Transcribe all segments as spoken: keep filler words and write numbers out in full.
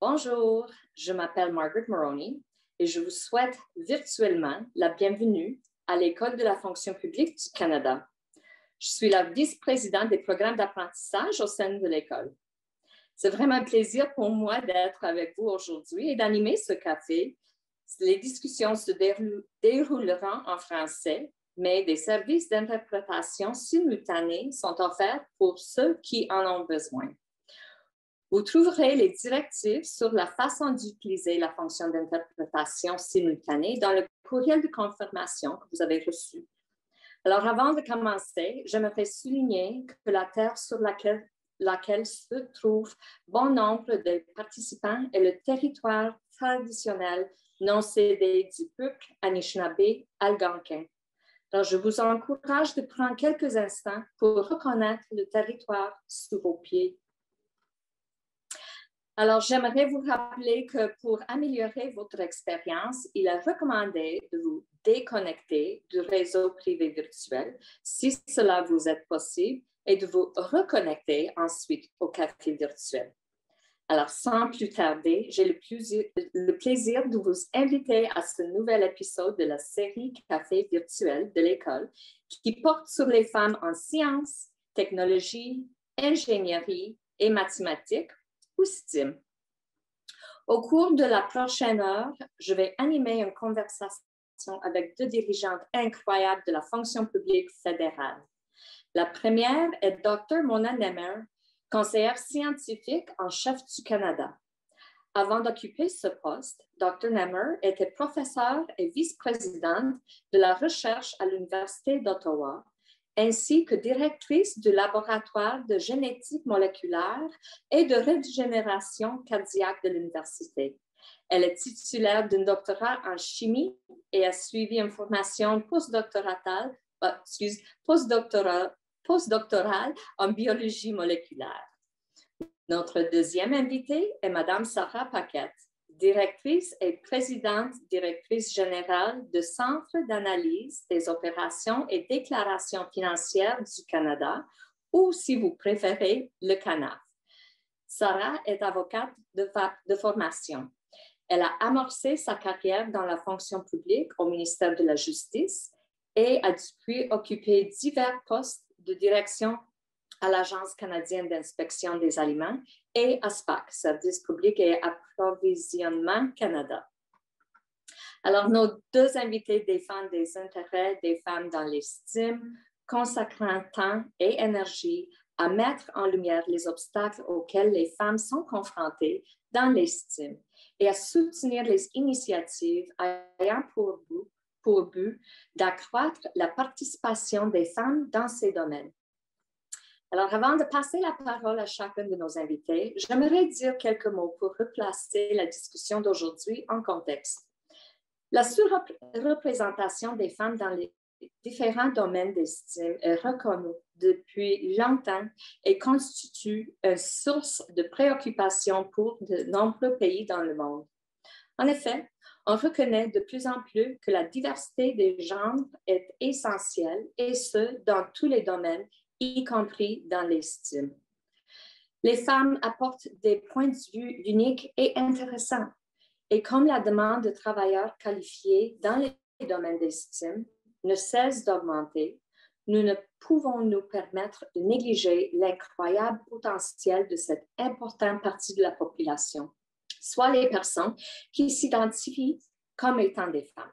Bonjour, je m'appelle Margaret Moroney et je vous souhaite virtuellement la bienvenue à l'École de la fonction publique du Canada. Je suis la vice-présidente des programmes d'apprentissage au sein de l'École. C'est vraiment un plaisir pour moi d'être avec vous aujourd'hui et d'animer ce café. Les discussions se dérouleront en français, mais des services d'interprétation simultanés sont offerts pour ceux qui en ont besoin. Vous trouverez les directives sur la façon d'utiliser la fonction d'interprétation simultanée dans le courriel de confirmation que vous avez reçu. Alors, avant de commencer, j'aimerais souligner que la terre sur laquelle, laquelle se trouve bon nombre de participants est le territoire traditionnel non cédé du peuple Anishinaabe-Algonquin. Alors, je vous encourage de prendre quelques instants pour reconnaître le territoire sous vos pieds. Alors, j'aimerais vous rappeler que pour améliorer votre expérience, il est recommandé de vous déconnecter du réseau privé virtuel, si cela vous est possible, et de vous reconnecter ensuite au café virtuel. Alors, sans plus tarder, j'ai le plaisir, le plaisir de vous inviter à ce nouvel épisode de la série Café virtuel de l'école qui porte sur les femmes en sciences, technologie, ingénierie et mathématiques ou S T E M. Au cours de la prochaine heure, je vais animer une conversation avec deux dirigeantes incroyables de la fonction publique fédérale. La première est docteur Mona Nemer, conseillère scientifique en chef du Canada. Avant d'occuper ce poste, docteur Nemer était professeure et vice-présidente de la recherche à l'Université d'Ottawa, ainsi que directrice du laboratoire de génétique moléculaire et de régénération cardiaque de l'université. Elle est titulaire d'un doctorat en chimie et a suivi une formation postdoctorale, euh, excuse, postdoctorale, postdoctorale en biologie moléculaire. Notre deuxième invitée est Mme Sarah Paquette, directrice et présidente directrice générale du Centre d'analyse des opérations et déclarations financières du Canada, ou si vous préférez, le CANAF. Sarah est avocate de, de formation. Elle a amorcé sa carrière dans la fonction publique au ministère de la Justice et a depuis occupé divers postes de direction à l'Agence canadienne d'inspection des aliments et à S P A C, Service public et approvisionnement Canada. Alors, nos deux invités défendent des intérêts des femmes dans les S T E M, consacrant temps et énergie à mettre en lumière les obstacles auxquels les femmes sont confrontées dans les S T E M et à soutenir les initiatives ayant pour but, pour but d'accroître la participation des femmes dans ces domaines. Alors, avant de passer la parole à chacun de nos invités, j'aimerais dire quelques mots pour replacer la discussion d'aujourd'hui en contexte. La surreprésentation des femmes dans les différents domaines des S T E M est reconnue depuis longtemps et constitue une source de préoccupation pour de nombreux pays dans le monde. En effet, on reconnaît de plus en plus que la diversité des genres est essentielle, et ce, dans tous les domaines, y compris dans les S T E M. Les femmes apportent des points de vue uniques et intéressants. Et comme la demande de travailleurs qualifiés dans les domaines des S T E M ne cesse d'augmenter, nous ne pouvons nous permettre de négliger l'incroyable potentiel de cette importante partie de la population, soit les personnes qui s'identifient comme étant des femmes.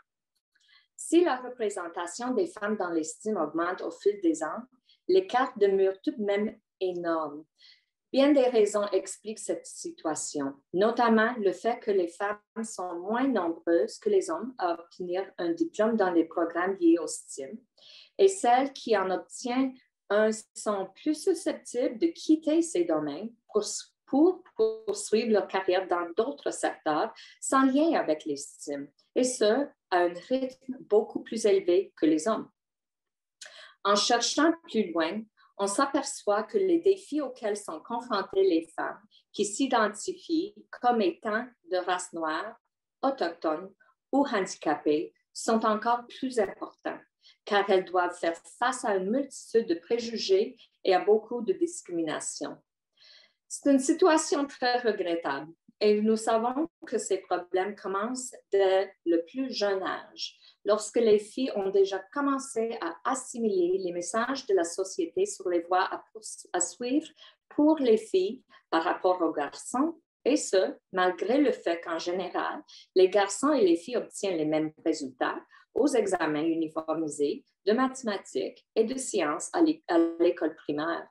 Si la représentation des femmes dans les S T E M augmente au fil des ans, l'écart demeure tout de même énorme. Bien des raisons expliquent cette situation, notamment le fait que les femmes sont moins nombreuses que les hommes à obtenir un diplôme dans les programmes liés au S T E M, et celles qui en obtiennent un sont plus susceptibles de quitter ces domaines pour, pour poursuivre leur carrière dans d'autres secteurs sans lien avec les S T E M, et ce, à un rythme beaucoup plus élevé que les hommes. En cherchant plus loin, on s'aperçoit que les défis auxquels sont confrontées les femmes qui s'identifient comme étant de race noire, autochtone ou handicapées sont encore plus importants, car elles doivent faire face à une multitude de préjugés et à beaucoup de discrimination. C'est une situation très regrettable et nous savons que ces problèmes commencent dès le plus jeune âge, lorsque les filles ont déjà commencé à assimiler les messages de la société sur les voies à, à suivre pour les filles par rapport aux garçons, et ce, malgré le fait qu'en général, les garçons et les filles obtiennent les mêmes résultats aux examens uniformisés de mathématiques et de sciences à l'école primaire.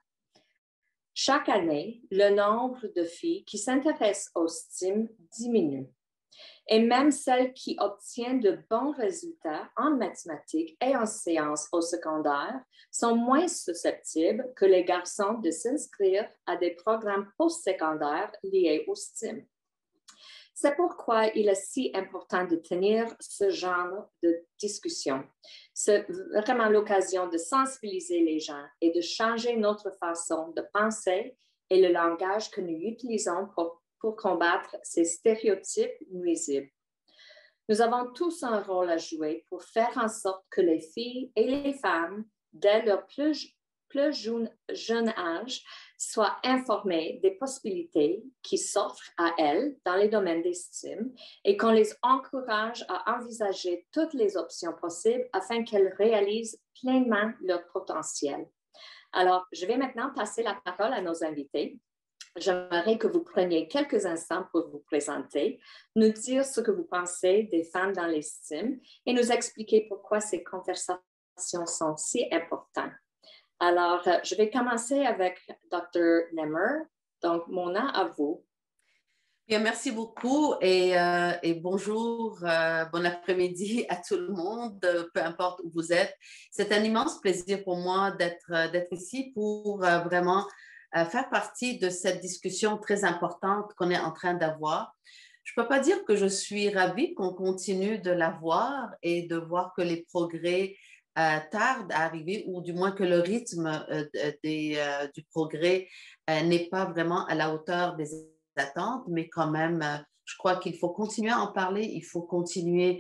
Chaque année, le nombre de filles qui s'intéressent aux S T E M diminue. Et même celles qui obtiennent de bons résultats en mathématiques et en sciences au secondaire sont moins susceptibles que les garçons de s'inscrire à des programmes postsecondaires liés au S T E M. C'est pourquoi il est si important de tenir ce genre de discussion. C'est vraiment l'occasion de sensibiliser les gens et de changer notre façon de penser et le langage que nous utilisons pour, pour combattre ces stéréotypes nuisibles. Nous avons tous un rôle à jouer pour faire en sorte que les filles et les femmes, dès leur plus, plus jeune, jeune âge, soient informées des possibilités qui s'offrent à elles dans les domaines des S T E M et qu'on les encourage à envisager toutes les options possibles afin qu'elles réalisent pleinement leur potentiel. Alors, je vais maintenant passer la parole à nos invités. J'aimerais que vous preniez quelques instants pour vous présenter, nous dire ce que vous pensez des femmes dans les S T E M et nous expliquer pourquoi ces conversations sont si importantes. Alors, je vais commencer avec docteur Nemmer. Donc, Mona, à vous. Bien, merci beaucoup et, euh, et bonjour, euh, bon après-midi à tout le monde, peu importe où vous êtes. C'est un immense plaisir pour moi d'être d'être ici pour euh, vraiment euh, faire partie de cette discussion très importante qu'on est en train d'avoir. Je ne peux pas dire que je suis ravie qu'on continue de l'avoir et de voir que les progrès Euh, tarde à arriver, ou du moins que le rythme euh, des, euh, du progrès euh, n'est pas vraiment à la hauteur des attentes, mais quand même, euh, je crois qu'il faut continuer à en parler, il faut continuer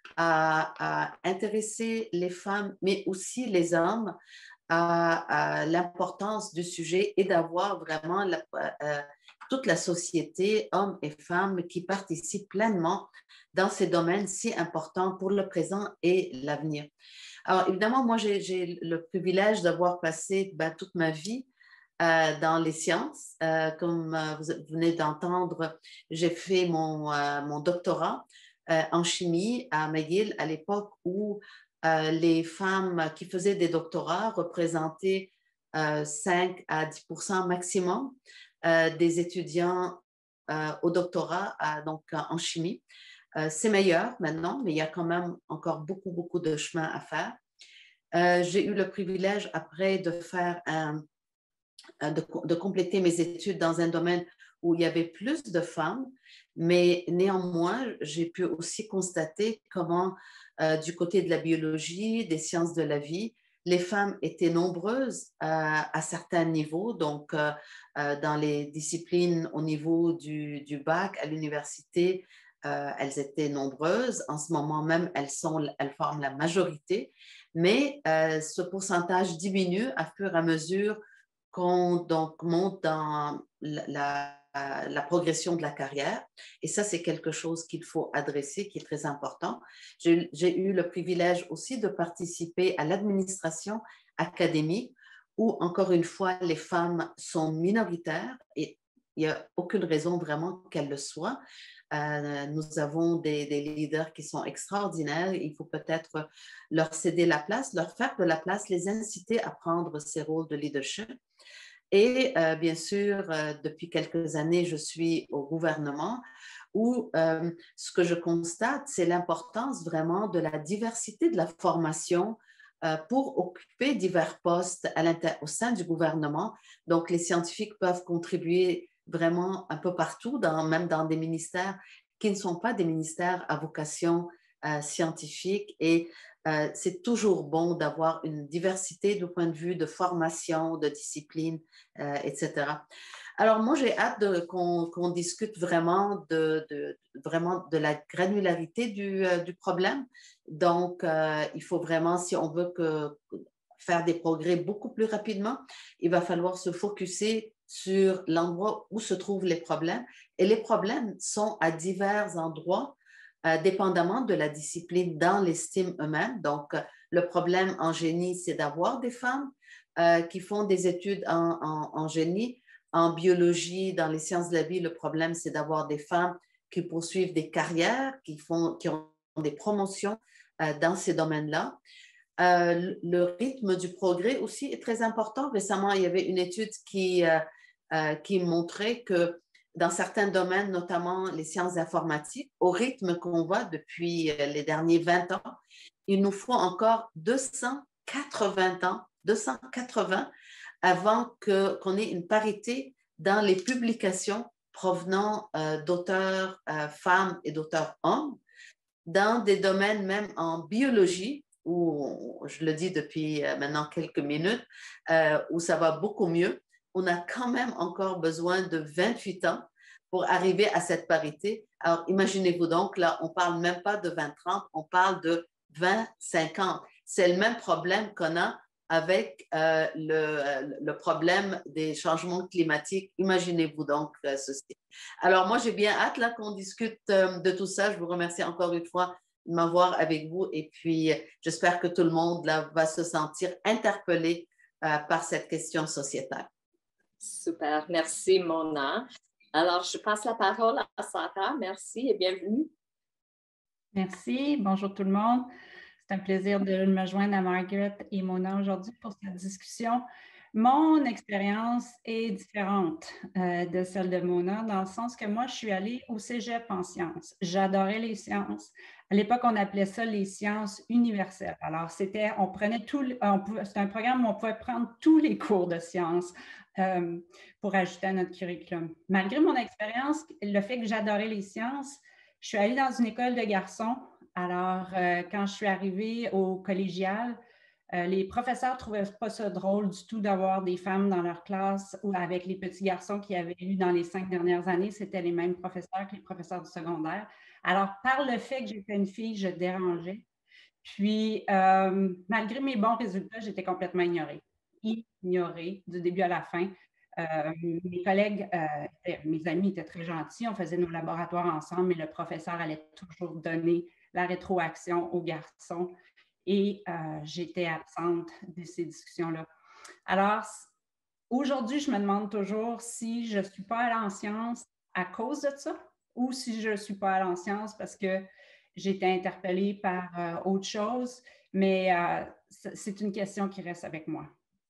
à, à intéresser les femmes, mais aussi les hommes à, à l'importance du sujet et d'avoir vraiment la, euh, toute la société, hommes et femmes, qui participent pleinement dans ces domaines si importants pour le présent et l'avenir. Alors, évidemment, moi, j'ai le privilège d'avoir passé ben, toute ma vie euh, dans les sciences. Euh, comme euh, vous venez d'entendre, j'ai fait mon, euh, mon doctorat euh, en chimie à McGill à l'époque où euh, les femmes qui faisaient des doctorats représentaient euh, cinq à dix pour cent maximum euh, des étudiants euh, au doctorat, euh, donc en chimie. Euh, c'est meilleur maintenant, mais il y a quand même encore beaucoup, beaucoup de chemin à faire. Euh, j'ai eu le privilège après de faire un, de, de compléter mes études dans un domaine où il y avait plus de femmes, mais néanmoins, j'ai pu aussi constater comment, euh, du côté de la biologie, des sciences de la vie, les femmes étaient nombreuses euh, à certains niveaux, donc euh, euh, dans les disciplines au niveau du, du bac à l'université, euh, elles étaient nombreuses. En ce moment même, elles, sont, elles forment la majorité, mais euh, ce pourcentage diminue à fur et à mesure qu'on donc monte dans la, la, la progression de la carrière. Et ça, c'est quelque chose qu'il faut adresser, qui est très important. J'ai eu le privilège aussi de participer à l'administration académique où, encore une fois, les femmes sont minoritaires et il n'y a aucune raison vraiment qu'elles le soient. Euh, nous avons des, des leaders qui sont extraordinaires. Il faut peut-être leur céder la place, leur faire de la place, les inciter à prendre ces rôles de leadership. Et euh, bien sûr, euh, depuis quelques années, je suis au gouvernement où euh, ce que je constate, c'est l'importance vraiment de la diversité de la formation euh, pour occuper divers postes à au sein du gouvernement. Donc, les scientifiques peuvent contribuer vraiment un peu partout, dans, même dans des ministères qui ne sont pas des ministères à vocation euh, scientifique. Et euh, c'est toujours bon d'avoir une diversité de point de vue de formation, de discipline, euh, et cetera. Alors, moi, j'ai hâte qu'on qu'on discute vraiment de, de, vraiment de la granularité du, euh, du problème. Donc, euh, il faut vraiment, si on veut que, faire des progrès beaucoup plus rapidement, il va falloir se focusser sur l'endroit où se trouvent les problèmes. Et les problèmes sont à divers endroits, euh, dépendamment de la discipline dans l'estime eux-mêmes. Donc, le problème en génie, c'est d'avoir des femmes euh, qui font des études en, en, en génie. En biologie, dans les sciences de la vie, le problème, c'est d'avoir des femmes qui poursuivent des carrières, qui, font, qui ont des promotions euh, dans ces domaines-là. Euh, le rythme du progrès aussi est très important. Récemment, il y avait une étude qui, euh, euh, qui montrait que dans certains domaines, notamment les sciences informatiques, au rythme qu'on voit depuis les derniers vingt ans, il nous faut encore deux cent quatre-vingts ans, deux cent quatre-vingts avant que, qu'on ait une parité dans les publications provenant euh, d'auteurs euh, femmes et d'auteurs hommes, dans des domaines même en biologie, où je le dis depuis euh, maintenant quelques minutes, euh, où ça va beaucoup mieux. On a quand même encore besoin de vingt-huit ans pour arriver à cette parité. Alors, imaginez-vous donc, là, on ne parle même pas de vingt trente, on parle de vingt cinquante. C'est le même problème qu'on a avec euh, le, le problème des changements climatiques. Imaginez-vous donc euh, ceci. Alors, moi, j'ai bien hâte là qu'on discute euh, de tout ça. Je vous remercie encore une fois de m'avoir avec vous et puis j'espère que tout le monde là, va se sentir interpellé euh, par cette question sociétale. Super, merci Mona. Alors, je passe la parole à Sarah. Merci et bienvenue. Merci, bonjour tout le monde. C'est un plaisir de me joindre à Margaret et Mona aujourd'hui pour cette discussion. Mon expérience est différente euh, de celle de Mona dans le sens que moi, je suis allée au cégep en sciences. J'adorais les sciences. À l'époque, on appelait ça les sciences universelles. Alors, c'était, on prenait tout, c'était un programme où on pouvait prendre tous les cours de sciences euh, pour ajouter à notre curriculum. Malgré mon expérience, le fait que j'adorais les sciences, je suis allée dans une école de garçons. Alors, euh, quand je suis arrivée au collégial, euh, les professeurs ne trouvaient pas ça drôle du tout d'avoir des femmes dans leur classe ou avec les petits garçons qu'ils avaient eus dans les cinq dernières années. C'était les mêmes professeurs que les professeurs du secondaire. Alors, par le fait que j'étais une fille, je dérangeais. Puis, euh, malgré mes bons résultats, j'étais complètement ignorée. Ignorée du début à la fin. Euh, mes collègues, euh, mes amis étaient très gentils. On faisait nos laboratoires ensemble, mais le professeur allait toujours donner la rétroaction aux garçons. Et euh, j'étais absente de ces discussions-là. Alors, aujourd'hui, je me demande toujours si je ne suis pas allée en sciences à cause de ça ou si je ne suis pas allée en sciences parce que j'ai été interpellée par euh, autre chose, mais euh, c'est une question qui reste avec moi.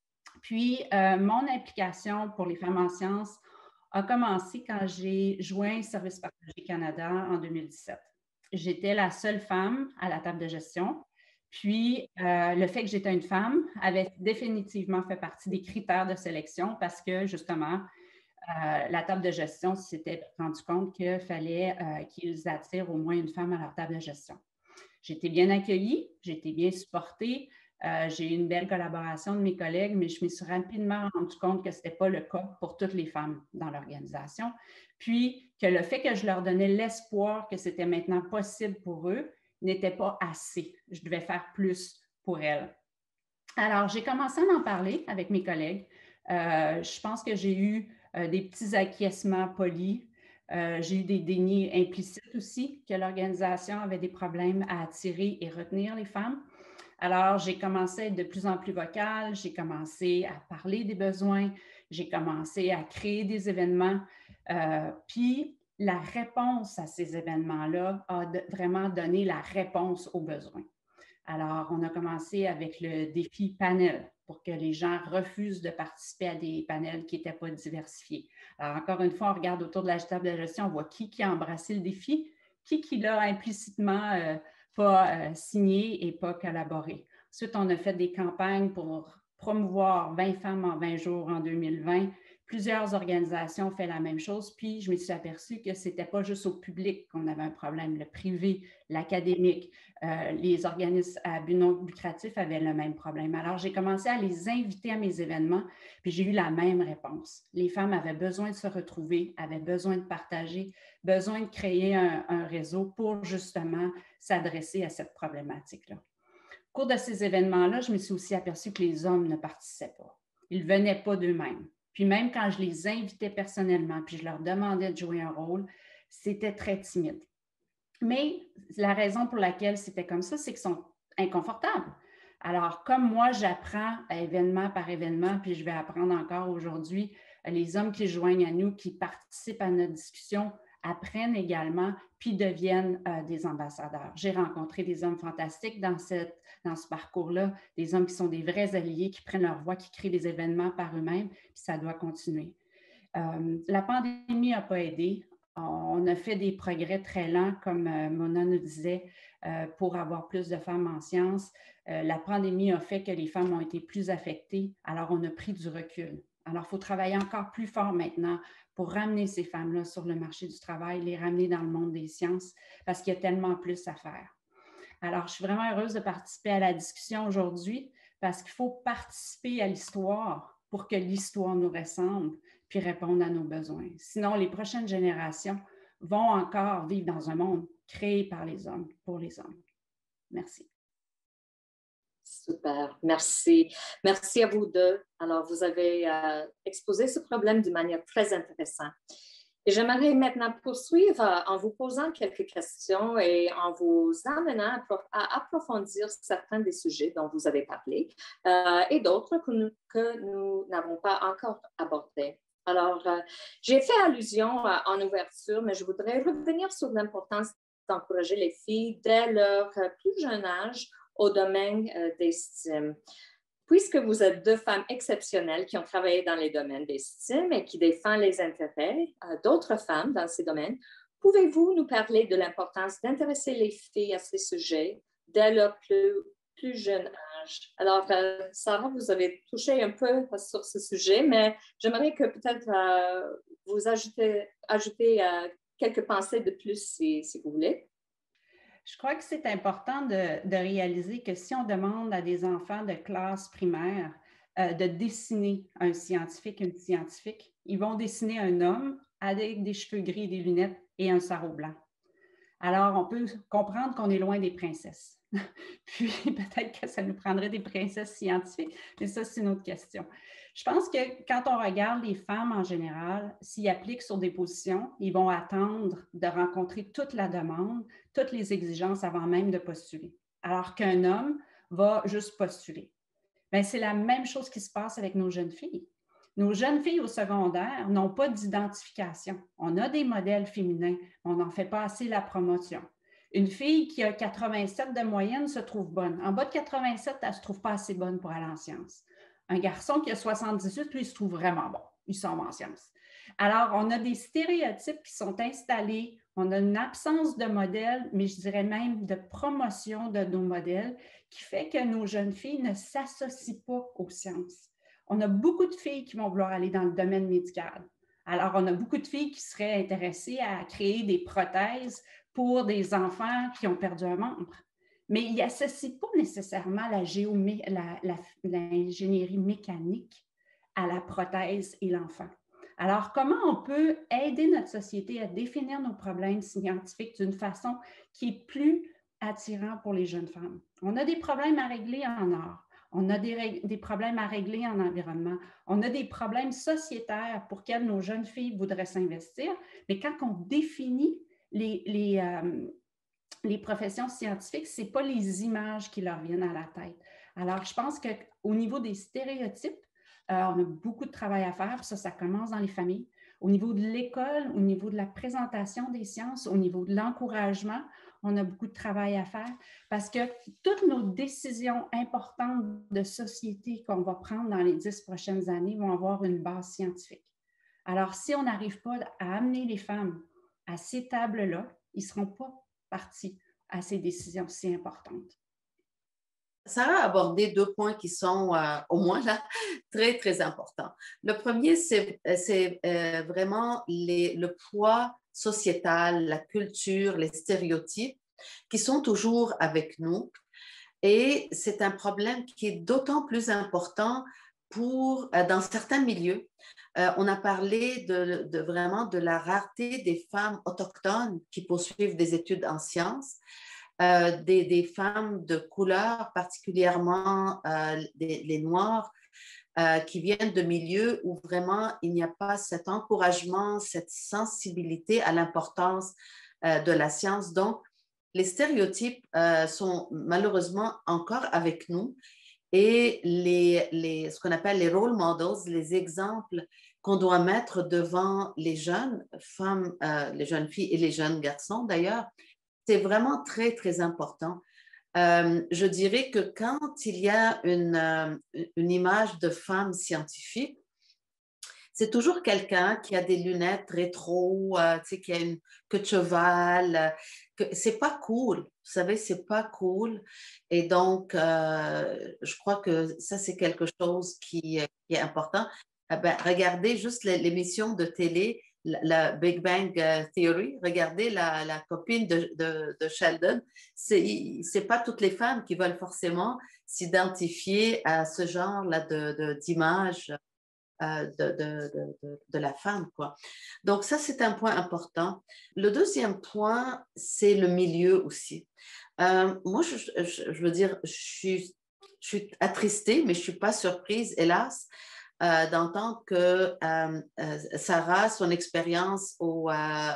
Puis, euh, mon implication pour les femmes en sciences a commencé quand j'ai joint Service partagé Canada en deux mille dix-sept. J'étais la seule femme à la table de gestion. Puis, euh, le fait que j'étais une femme avait définitivement fait partie des critères de sélection parce que, justement, euh, la table de gestion s'était rendu compte qu'il fallait euh, qu'ils attirent au moins une femme à leur table de gestion. J'ai été bien accueillie, j'ai été bien supportée, euh, j'ai eu une belle collaboration de mes collègues, mais je me suis rapidement rendu compte que ce n'était pas le cas pour toutes les femmes dans l'organisation. Puis, que le fait que je leur donnais l'espoir que c'était maintenant possible pour eux, n'était pas assez. Je devais faire plus pour elles. Alors, j'ai commencé à en parler avec mes collègues. Euh, je pense que j'ai eu euh, des petits acquiescements polis. Euh, j'ai eu des dénis implicites aussi, que l'organisation avait des problèmes à attirer et retenir les femmes. Alors, j'ai commencé à être de plus en plus vocale, j'ai commencé à parler des besoins, j'ai commencé à créer des événements. Euh, puis, la réponse à ces événements-là a de, vraiment donné la réponse aux besoins. Alors, on a commencé avec le défi panel pour que les gens refusent de participer à des panels qui n'étaient pas diversifiés. Alors, encore une fois, on regarde autour de la table de gestion, on voit qui, qui a embrassé le défi, qui, qui l'a implicitement euh, pas euh, signé et pas collaboré. Ensuite, on a fait des campagnes pour promouvoir vingt femmes en vingt jours en deux mille vingt. Plusieurs organisations ont fait la même chose, puis je me suis aperçue que ce n'était pas juste au public qu'on avait un problème, le privé, l'académique, euh, les organismes à but non lucratif avaient le même problème. Alors, j'ai commencé à les inviter à mes événements, puis j'ai eu la même réponse. Les femmes avaient besoin de se retrouver, avaient besoin de partager, besoin de créer un, un réseau pour justement s'adresser à cette problématique-là. Au cours de ces événements-là, je me suis aussi aperçue que les hommes ne participaient pas. Ils ne venaient pas d'eux-mêmes. Puis même quand je les invitais personnellement, puis je leur demandais de jouer un rôle, c'était très timide. Mais la raison pour laquelle c'était comme ça, c'est qu'ils sont inconfortables. Alors, comme moi, j'apprends événement par événement, puis je vais apprendre encore aujourd'hui, les hommes qui se joignent à nous, qui participent à notre discussion, apprennent également, puis deviennent euh, des ambassadeurs. J'ai rencontré des hommes fantastiques dans, cette, dans ce parcours-là, des hommes qui sont des vrais alliés, qui prennent leur voix, qui créent des événements par eux-mêmes, puis ça doit continuer. Euh, la pandémie n'a pas aidé. On a fait des progrès très lents, comme euh, Mona nous disait, euh, pour avoir plus de femmes en sciences. Euh, la pandémie a fait que les femmes ont été plus affectées, alors on a pris du recul. Alors, il faut travailler encore plus fort maintenant pour ramener ces femmes-là sur le marché du travail, les ramener dans le monde des sciences, parce qu'il y a tellement plus à faire. Alors, je suis vraiment heureuse de participer à la discussion aujourd'hui, parce qu'il faut participer à l'histoire pour que l'histoire nous ressemble, puis répondre à nos besoins. Sinon, les prochaines générations vont encore vivre dans un monde créé par les hommes, pour les hommes. Merci. Super, merci. Merci à vous deux. Alors, vous avez euh, exposé ce problème de manière très intéressante. Et j'aimerais maintenant poursuivre euh, en vous posant quelques questions et en vous amenant à approfondir certains des sujets dont vous avez parlé euh, et d'autres que nous, que nous n'avons pas encore abordés. Alors, euh, j'ai fait allusion euh, en ouverture, mais je voudrais revenir sur l'importance d'encourager les filles dès leur euh, plus jeune âge au domaine euh, des S T E M. Puisque vous êtes deux femmes exceptionnelles qui ont travaillé dans les domaines des S T E M et qui défendent les intérêts euh, d'autres femmes dans ces domaines, pouvez-vous nous parler de l'importance d'intéresser les filles à ces sujets dès leur plus, plus jeune âge? Alors, euh, Sarah, vous avez touché un peu sur ce sujet, mais j'aimerais que peut-être euh, vous ajoutez, ajoutez euh, quelques pensées de plus si, si vous voulez. Je crois que c'est important de, de réaliser que si on demande à des enfants de classe primaire euh, de dessiner un scientifique, une scientifique, ils vont dessiner un homme avec des cheveux gris, des lunettes et un sarrau blanc. Alors, on peut comprendre qu'on est loin des princesses. Puis, peut-être que ça nous prendrait des princesses scientifiques, mais ça, c'est une autre question. Je pense que quand on regarde les femmes en général, s'ils appliquent sur des positions, ils vont attendre de rencontrer toute la demande, toutes les exigences avant même de postuler. Alors qu'un homme va juste postuler. Bien, c'est la même chose qui se passe avec nos jeunes filles. Nos jeunes filles au secondaire n'ont pas d'identification. On a des modèles féminins, mais on n'en fait pas assez la promotion. Une fille qui a quatre-vingt-sept de moyenne se trouve bonne. En bas de quatre-vingt-sept, elle ne se trouve pas assez bonne pour aller en sciences. Un garçon qui a soixante-dix-huit, lui, il se trouve vraiment bon. Il s'en va en sciences. Alors, on a des stéréotypes qui sont installés. On a une absence de modèles, mais je dirais même de promotion de nos modèles, qui fait que nos jeunes filles ne s'associent pas aux sciences. On a beaucoup de filles qui vont vouloir aller dans le domaine médical. Alors, on a beaucoup de filles qui seraient intéressées à créer des prothèses pour des enfants qui ont perdu un membre. Mais ils n'associent pas nécessairement la géomé- la, la, l'ingénierie mécanique à la prothèse et l'enfant. Alors, comment on peut aider notre société à définir nos problèmes scientifiques d'une façon qui est plus attirante pour les jeunes femmes? On a des problèmes à régler en art. On a des, des problèmes à régler en environnement. On a des problèmes sociétaires pour lesquels nos jeunes filles voudraient s'investir. Mais quand on définit les, les, euh, les professions scientifiques, ce n'est pas les images qui leur viennent à la tête. Alors, je pense qu'au niveau des stéréotypes, euh, on a beaucoup de travail à faire. Ça, ça commence dans les familles. Au niveau de l'école, au niveau de la présentation des sciences, au niveau de l'encouragement, on a beaucoup de travail à faire parce que toutes nos décisions importantes de société qu'on va prendre dans les dix prochaines années vont avoir une base scientifique. Alors, si on n'arrive pas à amener les femmes à ces tables-là, ils ne seront pas partis à ces décisions si importantes. Sarah a abordé deux points qui sont euh, au moins là très, très importants. Le premier, c'est, c'est euh, vraiment les, le poids sociétal, la culture, les stéréotypes qui sont toujours avec nous. Et c'est un problème qui est d'autant plus important pour, euh, dans certains milieux. Euh, on a parlé de, de vraiment de la rareté des femmes autochtones qui poursuivent des études en sciences. Euh, des, des femmes de couleur, particulièrement euh, des, les Noirs, euh, qui viennent de milieux où vraiment il n'y a pas cet encouragement, cette sensibilité à l'importance euh, de la science. Donc, les stéréotypes euh, sont malheureusement encore avec nous et les, les, ce qu'on appelle les role models, les exemples qu'on doit mettre devant les jeunes femmes, euh, les jeunes filles et les jeunes garçons d'ailleurs, c'est vraiment très, très important. Euh, je dirais que quand il y a une, euh, une image de femme scientifique, c'est toujours quelqu'un qui a des lunettes rétro, euh, tu sais, qui a une queue de cheval. Euh, que, c'est pas cool, vous savez, c'est pas cool. Et donc, euh, je crois que ça, c'est quelque chose qui, qui est important. Eh ben, regardez juste l'émission de télé, la, la Big Bang Theory. Regardez la, la copine de, de, de Sheldon. C'est, c'est pas toutes les femmes qui veulent forcément s'identifier à ce genre-là de, de, d'image. Euh, de, de, de, de, la femme, quoi. Donc, ça, c'est un point important. Le deuxième point, c'est le milieu aussi. Euh, moi, je, je, je veux dire, je suis, je suis attristée, mais je ne suis pas surprise, hélas, euh, d'entendre que euh, euh, Sarah, son expérience au, euh,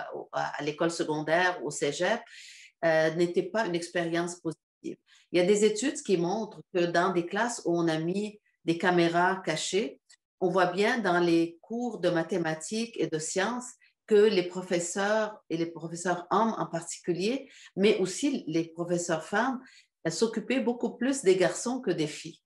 à l'école secondaire, au cégep, euh, n'était pas une expérience positive. Il y a des études qui montrent que dans des classes où on a mis des caméras cachées, on voit bien dans les cours de mathématiques et de sciences que les professeurs, et les professeurs hommes en particulier, mais aussi les professeurs femmes, s'occupaient beaucoup plus des garçons que des filles.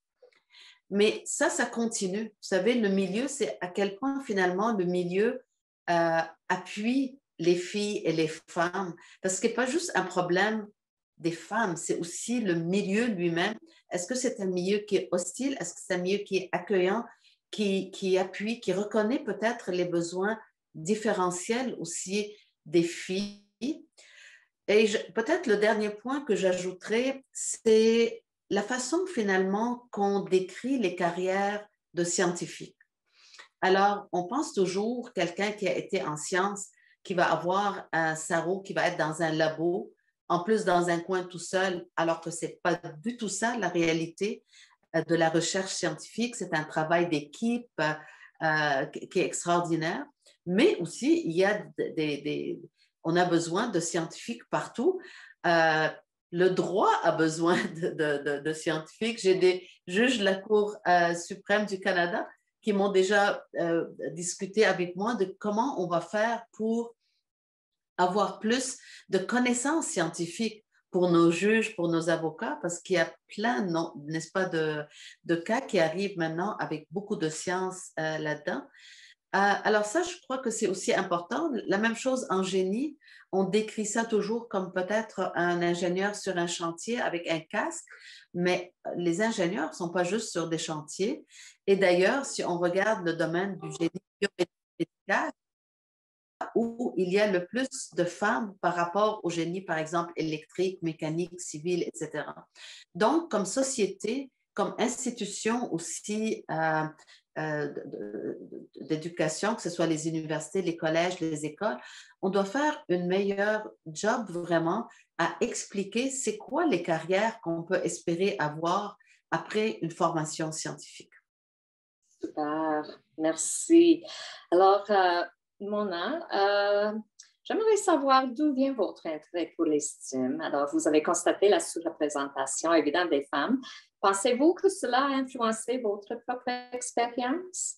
Mais ça, ça continue. Vous savez, le milieu, c'est à quel point finalement le milieu euh, appuie les filles et les femmes. Parce que ce n'est pas juste un problème des femmes, c'est aussi le milieu lui-même. Est-ce que c'est un milieu qui est hostile? Est-ce que c'est un milieu qui est accueillant? Qui, qui appuie, qui reconnaît peut-être les besoins différentiels aussi des filles. Et peut-être le dernier point que j'ajouterais, c'est la façon finalement qu'on décrit les carrières de scientifiques. Alors, on pense toujours quelqu'un qui a été en sciences, qui va avoir un cerveau, qui va être dans un labo, en plus dans un coin tout seul, alors que ce n'est pas du tout ça la réalité de la recherche scientifique. C'est un travail d'équipe euh, qui est extraordinaire, mais aussi il y a des, des on a besoin de scientifiques partout. Euh, le droit a besoin de, de, de, de scientifiques. J'ai des juges de la Cour euh, suprême du Canada qui m'ont déjà euh, discuté avec moi de comment on va faire pour avoir plus de connaissances scientifiques pour nos juges, pour nos avocats, parce qu'il y a plein, n'est-ce pas, de, de cas qui arrivent maintenant avec beaucoup de sciences euh, là-dedans. Euh, alors ça, je crois que c'est aussi important. La même chose en génie, on décrit ça toujours comme peut-être un ingénieur sur un chantier avec un casque, mais les ingénieurs ne sont pas juste sur des chantiers. Et d'ailleurs, si on regarde le domaine du génie biomédical, où il y a le plus de femmes par rapport au génie, par exemple, électrique, mécanique, civil, et cetera. Donc, comme société, comme institution aussi euh, euh, d'éducation, que ce soit les universités, les collèges, les écoles, on doit faire une meilleure job vraiment à expliquer c'est quoi les carrières qu'on peut espérer avoir après une formation scientifique. Super, merci. Alors, euh, Mona, euh, j'aimerais savoir d'où vient votre intérêt pour l'estime. Alors, vous avez constaté la sous-représentation évidente des femmes. Pensez-vous que cela a influencé votre propre expérience?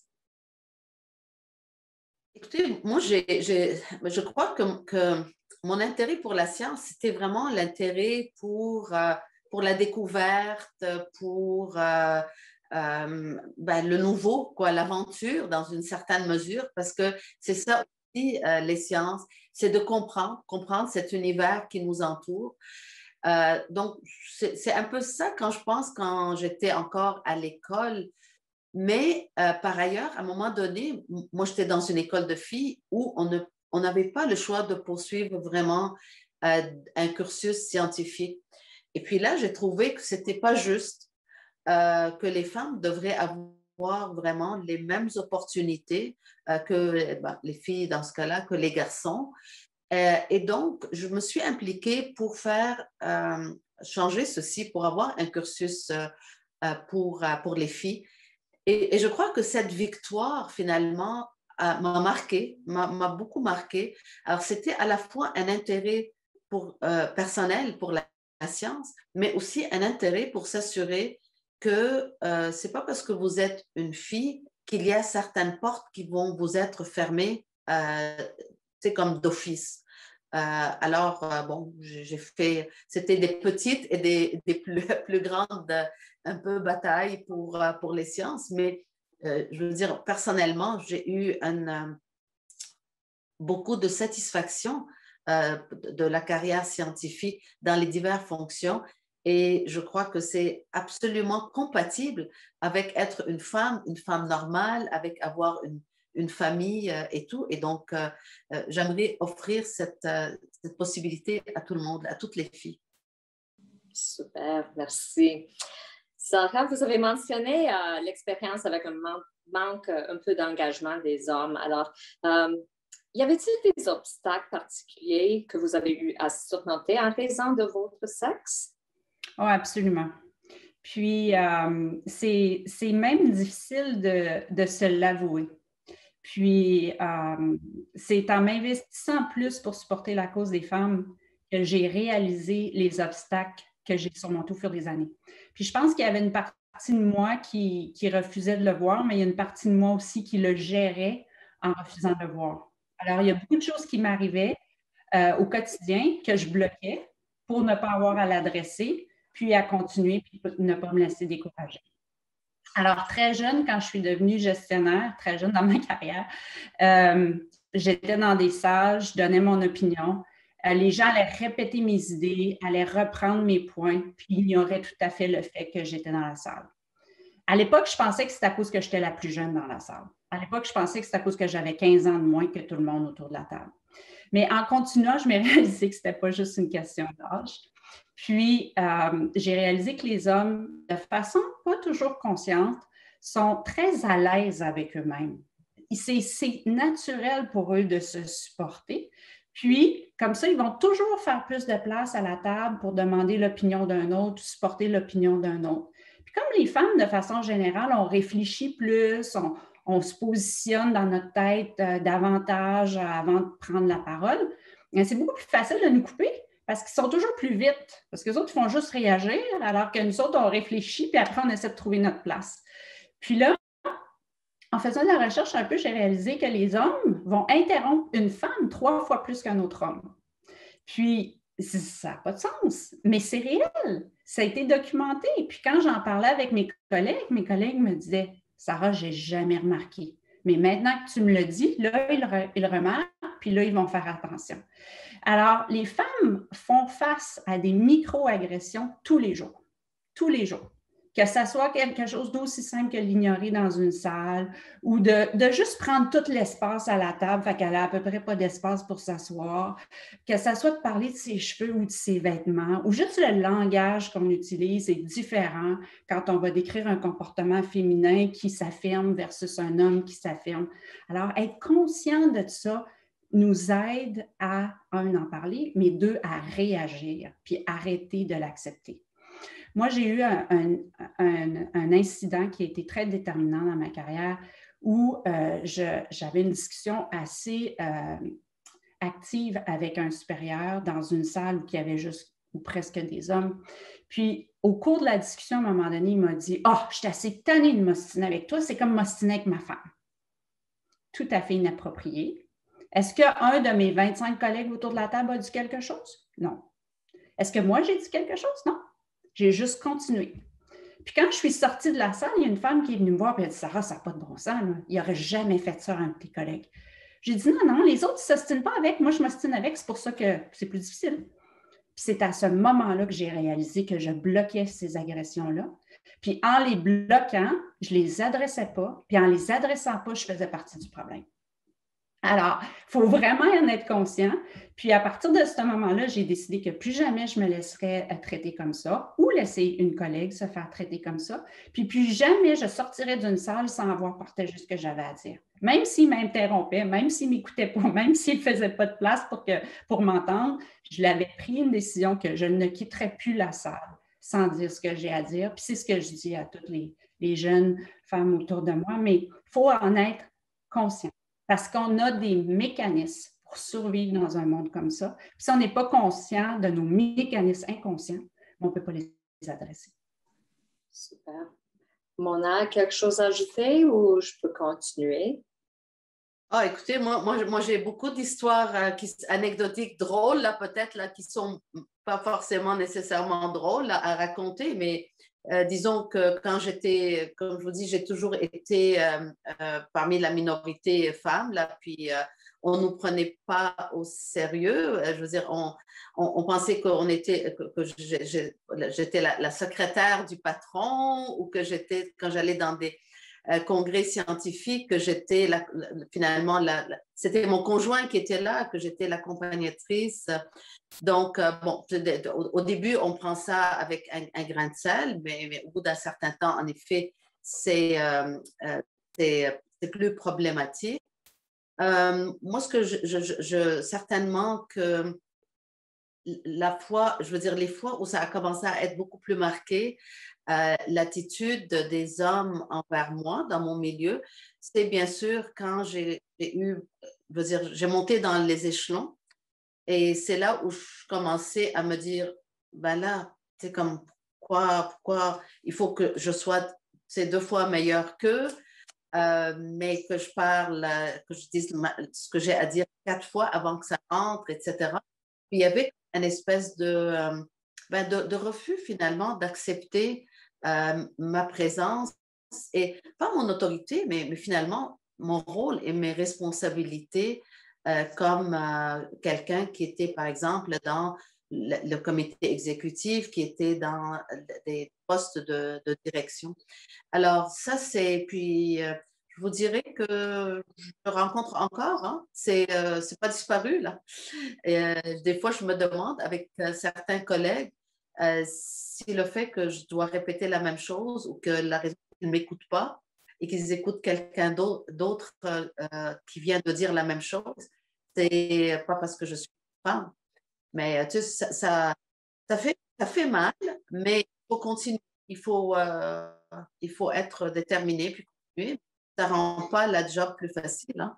Écoutez, moi, j'ai, j'ai, je crois que, que mon intérêt pour la science, c'était vraiment l'intérêt pour, euh, pour la découverte, pour euh, euh, ben, le nouveau, quoi, l'aventure dans une certaine mesure, parce que c'est ça aussi, euh, les sciences, c'est de comprendre, comprendre cet univers qui nous entoure. Euh, donc, c'est, c'est un peu ça quand je pense, quand j'étais encore à l'école. Mais euh, par ailleurs, à un moment donné, moi, j'étais dans une école de filles où on ne, on n'avait pas le choix de poursuivre vraiment euh, un cursus scientifique. Et puis là, j'ai trouvé que ce n'était pas juste, euh, que les femmes devraient avoir vraiment les mêmes opportunités euh, que ben, les filles dans ce cas-là, que les garçons. Euh, et donc, je me suis impliquée pour faire euh, changer ceci, pour avoir un cursus euh, pour, pour les filles. et, et je crois que cette victoire, finalement, a- m'a marqué, m'a m'a beaucoup marqué. Alors, c'était à la fois un intérêt pour, euh, personnel pour la, la science, mais aussi un intérêt pour s'assurer que euh, c'est pas parce que vous êtes une fille qu'il y a certaines portes qui vont vous être fermées, euh, c'est comme d'office. Euh, alors, euh, bon, j'ai j'ai fait, c'était des petites et des, des plus, plus grandes euh, un peu batailles pour, euh, pour les sciences, mais euh, je veux dire, personnellement, j'ai eu un, euh, beaucoup de satisfaction euh, de la carrière scientifique dans les diverses fonctions et je crois que c'est absolument compatible avec être une femme, une femme normale, avec avoir une, une famille euh, et tout. Et donc, euh, euh, j'aimerais offrir cette, euh, cette possibilité à tout le monde, à toutes les filles. Super, merci. Sarah, vous avez mentionné euh, l'expérience avec un man manque un peu d'engagement des hommes. Alors, euh, y avait-il des obstacles particuliers que vous avez eu à surmonter en raison de votre sexe? Oh, absolument. Puis, euh, c'est même difficile de, de se l'avouer. Puis, euh, c'est en m'investissant plus pour supporter la cause des femmes que j'ai réalisé les obstacles que j'ai surmontés au fur des années. Puis, je pense qu'il y avait une partie de moi qui, qui refusait de le voir, mais il y a une partie de moi aussi qui le gérait en refusant de le voir. Alors, il y a beaucoup de choses qui m'arrivaient euh, au quotidien que je bloquais pour ne pas avoir à l'adresser, puis à continuer, puis ne pas me laisser décourager. Alors, très jeune, quand je suis devenue gestionnaire, très jeune dans ma carrière, euh, j'étais dans des salles, je donnais mon opinion. Euh, les gens allaient répéter mes idées, allaient reprendre mes points, puis ignoraient tout à fait le fait que j'étais dans la salle. À l'époque, je pensais que c'était à cause que j'étais la plus jeune dans la salle. À l'époque, je pensais que c'était à cause que j'avais quinze ans de moins que tout le monde autour de la table. Mais en continuant, je m'ai réalisé que ce n'était pas juste une question d'âge. Puis, euh, j'ai réalisé que les hommes, de façon pas toujours consciente, sont très à l'aise avec eux-mêmes. C'est naturel pour eux de se supporter. Puis, comme ça, ils vont toujours faire plus de place à la table pour demander l'opinion d'un autre, supporter l'opinion d'un autre. Puis, comme les femmes, de façon générale, on réfléchit plus, on, on se positionne dans notre tête euh, davantage avant de prendre la parole, c'est beaucoup plus facile de nous couper parce qu'ils sont toujours plus vite. Parce que les autres, ils font juste réagir, alors que nous autres, on réfléchit, puis après, on essaie de trouver notre place. Puis là, en faisant de la recherche un peu, j'ai réalisé que les hommes vont interrompre une femme trois fois plus qu'un autre homme. Puis, ça n'a pas de sens, mais c'est réel. Ça a été documenté. Puis quand j'en parlais avec mes collègues, mes collègues me disaient « Sarah, je n'ai jamais remarqué. Mais maintenant que tu me le dis, là, ils, re, ils remarquent, puis là, ils vont faire attention. » Alors, les femmes font face à des micro-agressions tous les jours. Tous les jours. Que ça soit quelque chose d'aussi simple que l'ignorer dans une salle ou de, de juste prendre tout l'espace à la table, fait qu'elle n'a à peu près pas d'espace pour s'asseoir, que ça soit de parler de ses cheveux ou de ses vêtements, ou juste le langage qu'on utilise est différent quand on va décrire un comportement féminin qui s'affirme versus un homme qui s'affirme. Alors, être conscient de ça nous aide à, un, en parler, mais deux, à réagir, puis arrêter de l'accepter. Moi, j'ai eu un, un, un, un incident qui a été très déterminant dans ma carrière où euh, j'avais une discussion assez euh, active avec un supérieur dans une salle où il y avait juste ou presque des hommes. Puis, au cours de la discussion, à un moment donné, il m'a dit « Ah, oh, je suis assez tannée de m'ostiner avec toi, c'est comme m'ostiner avec ma femme. » Tout à fait inapproprié. Est-ce qu'un de mes vingt-cinq collègues autour de la table a dit quelque chose? Non. Est-ce que moi, j'ai dit quelque chose? Non. J'ai juste continué. Puis quand je suis sortie de la salle, il y a une femme qui est venue me voir et elle a dit « Sarah, ça n'a pas de bon sens. Là. Il n'aurait jamais fait ça à un de tes collègues. » J'ai dit « Non, non, les autres ne s'ostinent pas avec. Moi, je m'ostine avec. C'est pour ça que c'est plus difficile. » Puis c'est à ce moment-là que j'ai réalisé que je bloquais ces agressions-là. Puis en les bloquant, je ne les adressais pas. Puis en les adressant pas, je faisais partie du problème. Alors, il faut vraiment en être conscient. Puis à partir de ce moment-là, j'ai décidé que plus jamais je me laisserais traiter comme ça ou laisser une collègue se faire traiter comme ça. Puis plus jamais je sortirais d'une salle sans avoir partagé ce que j'avais à dire. Même s'il m'interrompait, même s'il ne m'écoutait pas, même s'il ne faisait pas de place pour, que, pour m'entendre, je l'avais pris une décision que je ne quitterais plus la salle sans dire ce que j'ai à dire. Puis c'est ce que je dis à toutes les, les jeunes femmes autour de moi, mais il faut en être conscient parce qu'on a des mécanismes pour survivre dans un monde comme ça. Puis si on n'est pas conscient de nos mécanismes inconscients, on ne peut pas les adresser. Super. Mona, quelque chose à ajouter ou je peux continuer? Ah, écoutez, moi, moi, moi j'ai beaucoup d'histoires euh, qui, anecdotiques drôles, là, peut-être, là, qui sont pas forcément nécessairement drôles là, à raconter, mais euh, disons que quand j'étais, comme je vous dis, j'ai toujours été euh, euh, parmi la minorité femme, là, puis euh, on ne nous prenait pas au sérieux. Je veux dire, on, on, on pensait qu'on était, que, que j'étais la, la secrétaire du patron ou que j'étais, quand j'allais dans des Euh, congrès scientifique, que j'étais la, la, finalement, la, la, c'était mon conjoint qui était là, que j'étais l'accompagnatrice. Donc, euh, bon, au, au début, on prend ça avec un, un grain de sel, mais, mais au bout d'un certain temps, en effet, c'est, euh, euh, c'est, c'est plus problématique. Euh, moi, ce que je, je, je, certainement que la fois, je veux dire, les fois où ça a commencé à être beaucoup plus marqué, euh, l'attitude des hommes envers moi dans mon milieu, c'est bien sûr quand j'ai eu, je veux dire, j'ai monté dans les échelons et c'est là où je commençais à me dire, ben là, c'est comme, pourquoi, pourquoi il faut que je sois, c'est deux fois meilleur qu'eux, euh, mais que je parle, que je dise ce que j'ai à dire quatre fois avant que ça entre, et cetera. Puis il y avait une espèce de, euh, ben de, de refus finalement d'accepter euh, ma présence et pas mon autorité, mais, mais finalement mon rôle et mes responsabilités euh, comme euh, quelqu'un qui était par exemple dans le, le comité exécutif, qui était dans des postes de, de direction. Alors ça c'est, puis euh, je vous dirais que je le rencontre encore, hein. C'est euh, c'est pas disparu là. Et, euh, des fois, je me demande avec euh, certains collègues euh, si le fait que je dois répéter la même chose ou que la raison qu'ils ne m'écoutent pas et qu'ils écoutent quelqu'un d'autre euh, euh, qui vient de dire la même chose, c'est pas parce que je suis femme. Mais tu sais, ça, ça, ça fait, ça fait mal, mais il faut continuer. Il faut, euh, il faut être déterminé puis continuer. Ça ne rend pas la job plus facile, hein.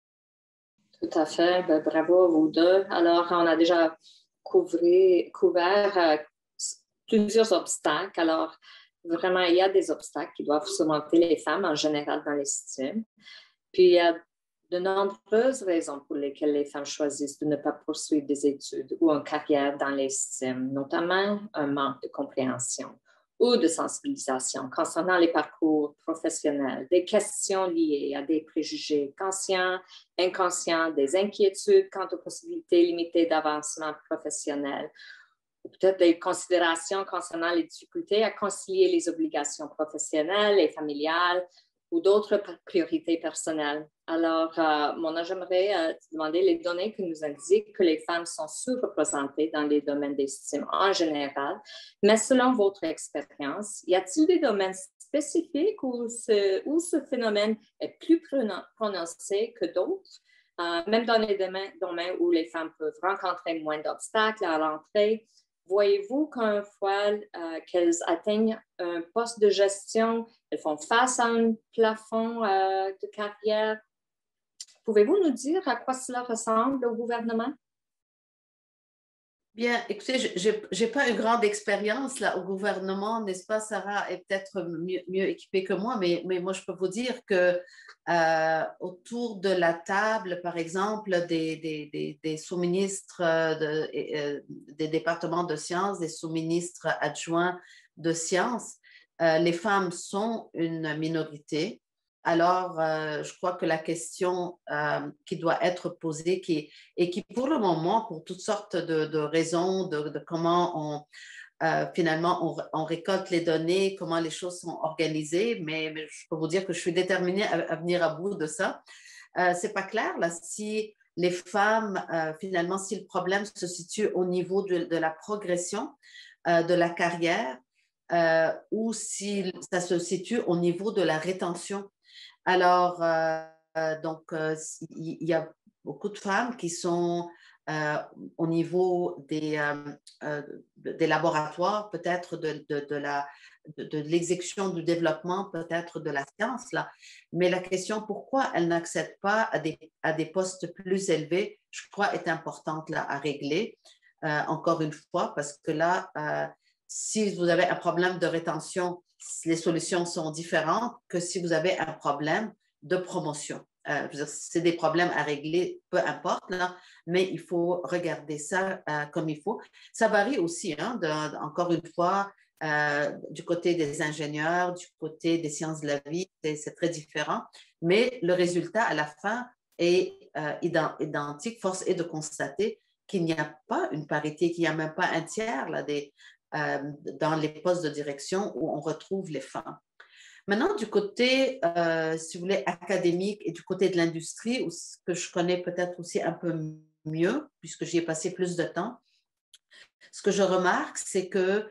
Tout à fait. Ben, bravo à vous deux. Alors, on a déjà couvré, couvert euh, plusieurs obstacles. Alors, vraiment, il y a des obstacles qui doivent surmonter les femmes en général dans l'estime. Puis, il y a de nombreuses raisons pour lesquelles les femmes choisissent de ne pas poursuivre des études ou une carrière dans l'estime, notamment un manque de compréhension ou de sensibilisation concernant les parcours professionnels, des questions liées à des préjugés conscients, inconscients, des inquiétudes quant aux possibilités limitées d'avancement professionnel, ou peut-être des considérations concernant les difficultés à concilier les obligations professionnelles et familiales ou d'autres priorités personnelles. Alors, euh, Mona, j'aimerais euh, te demander les données qui nous indiquent que les femmes sont sous-représentées dans les domaines d'estime en général, mais selon votre expérience, y a-t-il des domaines spécifiques où ce, où ce phénomène est plus prononcé que d'autres, euh, même dans les domaines, domaines où les femmes peuvent rencontrer moins d'obstacles à l'entrée? Voyez-vous qu'une fois euh, qu'elles atteignent un poste de gestion, elles font face à un plafond euh, de carrière? Pouvez-vous nous dire à quoi cela ressemble au gouvernement? Bien, écoutez, je n'ai pas une grande expérience là au gouvernement, n'est-ce pas? Sarah est peut-être mieux, mieux équipée que moi, mais, mais moi, je peux vous dire que euh, autour de la table, par exemple, des, des, des, des sous-ministres de, euh, des départements de sciences, des sous-ministres adjoints de sciences, euh, les femmes sont une minorité. Alors, euh, je crois que la question euh, qui doit être posée, qui, et qui pour le moment, pour toutes sortes de, de raisons, de, de comment on, euh, finalement on, on récolte les données, comment les choses sont organisées, mais, mais je peux vous dire que je suis déterminée à, à venir à bout de ça. Euh, c'est pas clair, là, si les femmes, euh, finalement, si le problème se situe au niveau de, de la progression euh, de la carrière euh, ou si ça se situe au niveau de la rétention. Alors, euh, donc, euh, il y a beaucoup de femmes qui sont euh, au niveau des, euh, euh, des laboratoires, peut-être de, de, de la de, de l'exécution du développement, peut-être de la science, là. Mais la question pourquoi elles n'accèdent pas à des, à des postes plus élevés, je crois, est importante là, à régler, euh, encore une fois, parce que là, euh, si vous avez un problème de rétention, les solutions sont différentes que si vous avez un problème de promotion. Euh, je veux dire, c'est des problèmes à régler, peu importe, là, mais il faut regarder ça euh, comme il faut. Ça varie aussi, hein, de, encore une fois, Euh, du côté des ingénieurs, du côté des sciences de la vie, c'est très différent. Mais le résultat, à la fin, est euh, identique. Force est de constater qu'il n'y a pas une parité, qu'il n'y a même pas un tiers là, des, euh, dans les postes de direction où on retrouve les femmes. Maintenant, du côté, euh, si vous voulez, académique et du côté de l'industrie, que je connais peut-être aussi un peu mieux, puisque j'y ai passé plus de temps, ce que je remarque, c'est que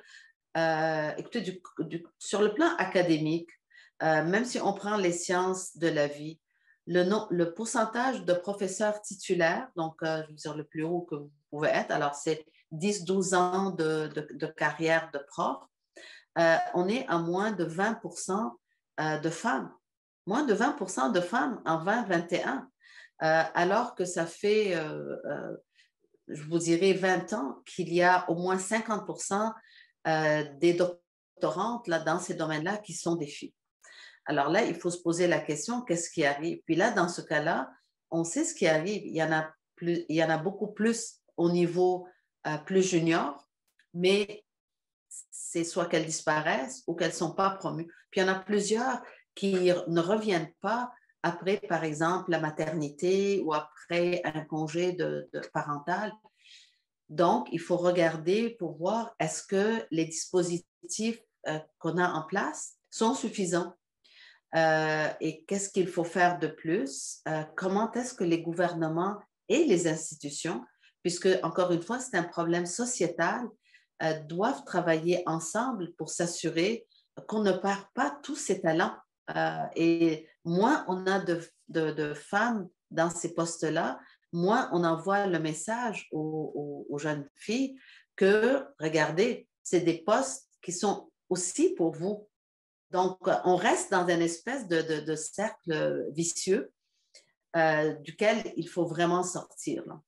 Euh, écoutez, du, du, sur le plan académique, euh, même si on prend les sciences de la vie, le, no, le pourcentage de professeurs titulaires, donc euh, je veux dire le plus haut que vous pouvez être, alors c'est dix douze ans de, de, de carrière de prof, euh, on est à moins de vingt pour cent euh, de femmes, moins de vingt pour cent de femmes en vingt vingt et un, euh, alors que ça fait, euh, euh, je vous dirais, vingt ans qu'il y a au moins cinquante pour cent Euh, des doctorantes là, dans ces domaines-là qui sont des filles. Alors là, il faut se poser la question, qu'est-ce qui arrive? Puis là, dans ce cas-là, on sait ce qui arrive. Il y en a, plus, il y en a beaucoup plus au niveau euh, plus junior, mais c'est soit qu'elles disparaissent ou qu'elles ne sont pas promues. Puis il y en a plusieurs qui ne reviennent pas après, par exemple, la maternité ou après un congé de, de parental. Donc, il faut regarder pour voir est-ce que les dispositifs euh, qu'on a en place sont suffisants euh, et qu'est-ce qu'il faut faire de plus, euh, comment est-ce que les gouvernements et les institutions, puisque, encore une fois, c'est un problème sociétal, euh, doivent travailler ensemble pour s'assurer qu'on ne perd pas tous ces talents. Euh, et moins on a de, de, de femmes dans ces postes-là, moins on envoie le message aux, aux, aux jeunes filles que, regardez, c'est des postes qui sont aussi pour vous. Donc, on reste dans une espèce de, de, de cercle vicieux euh, duquel il faut vraiment sortir. Là.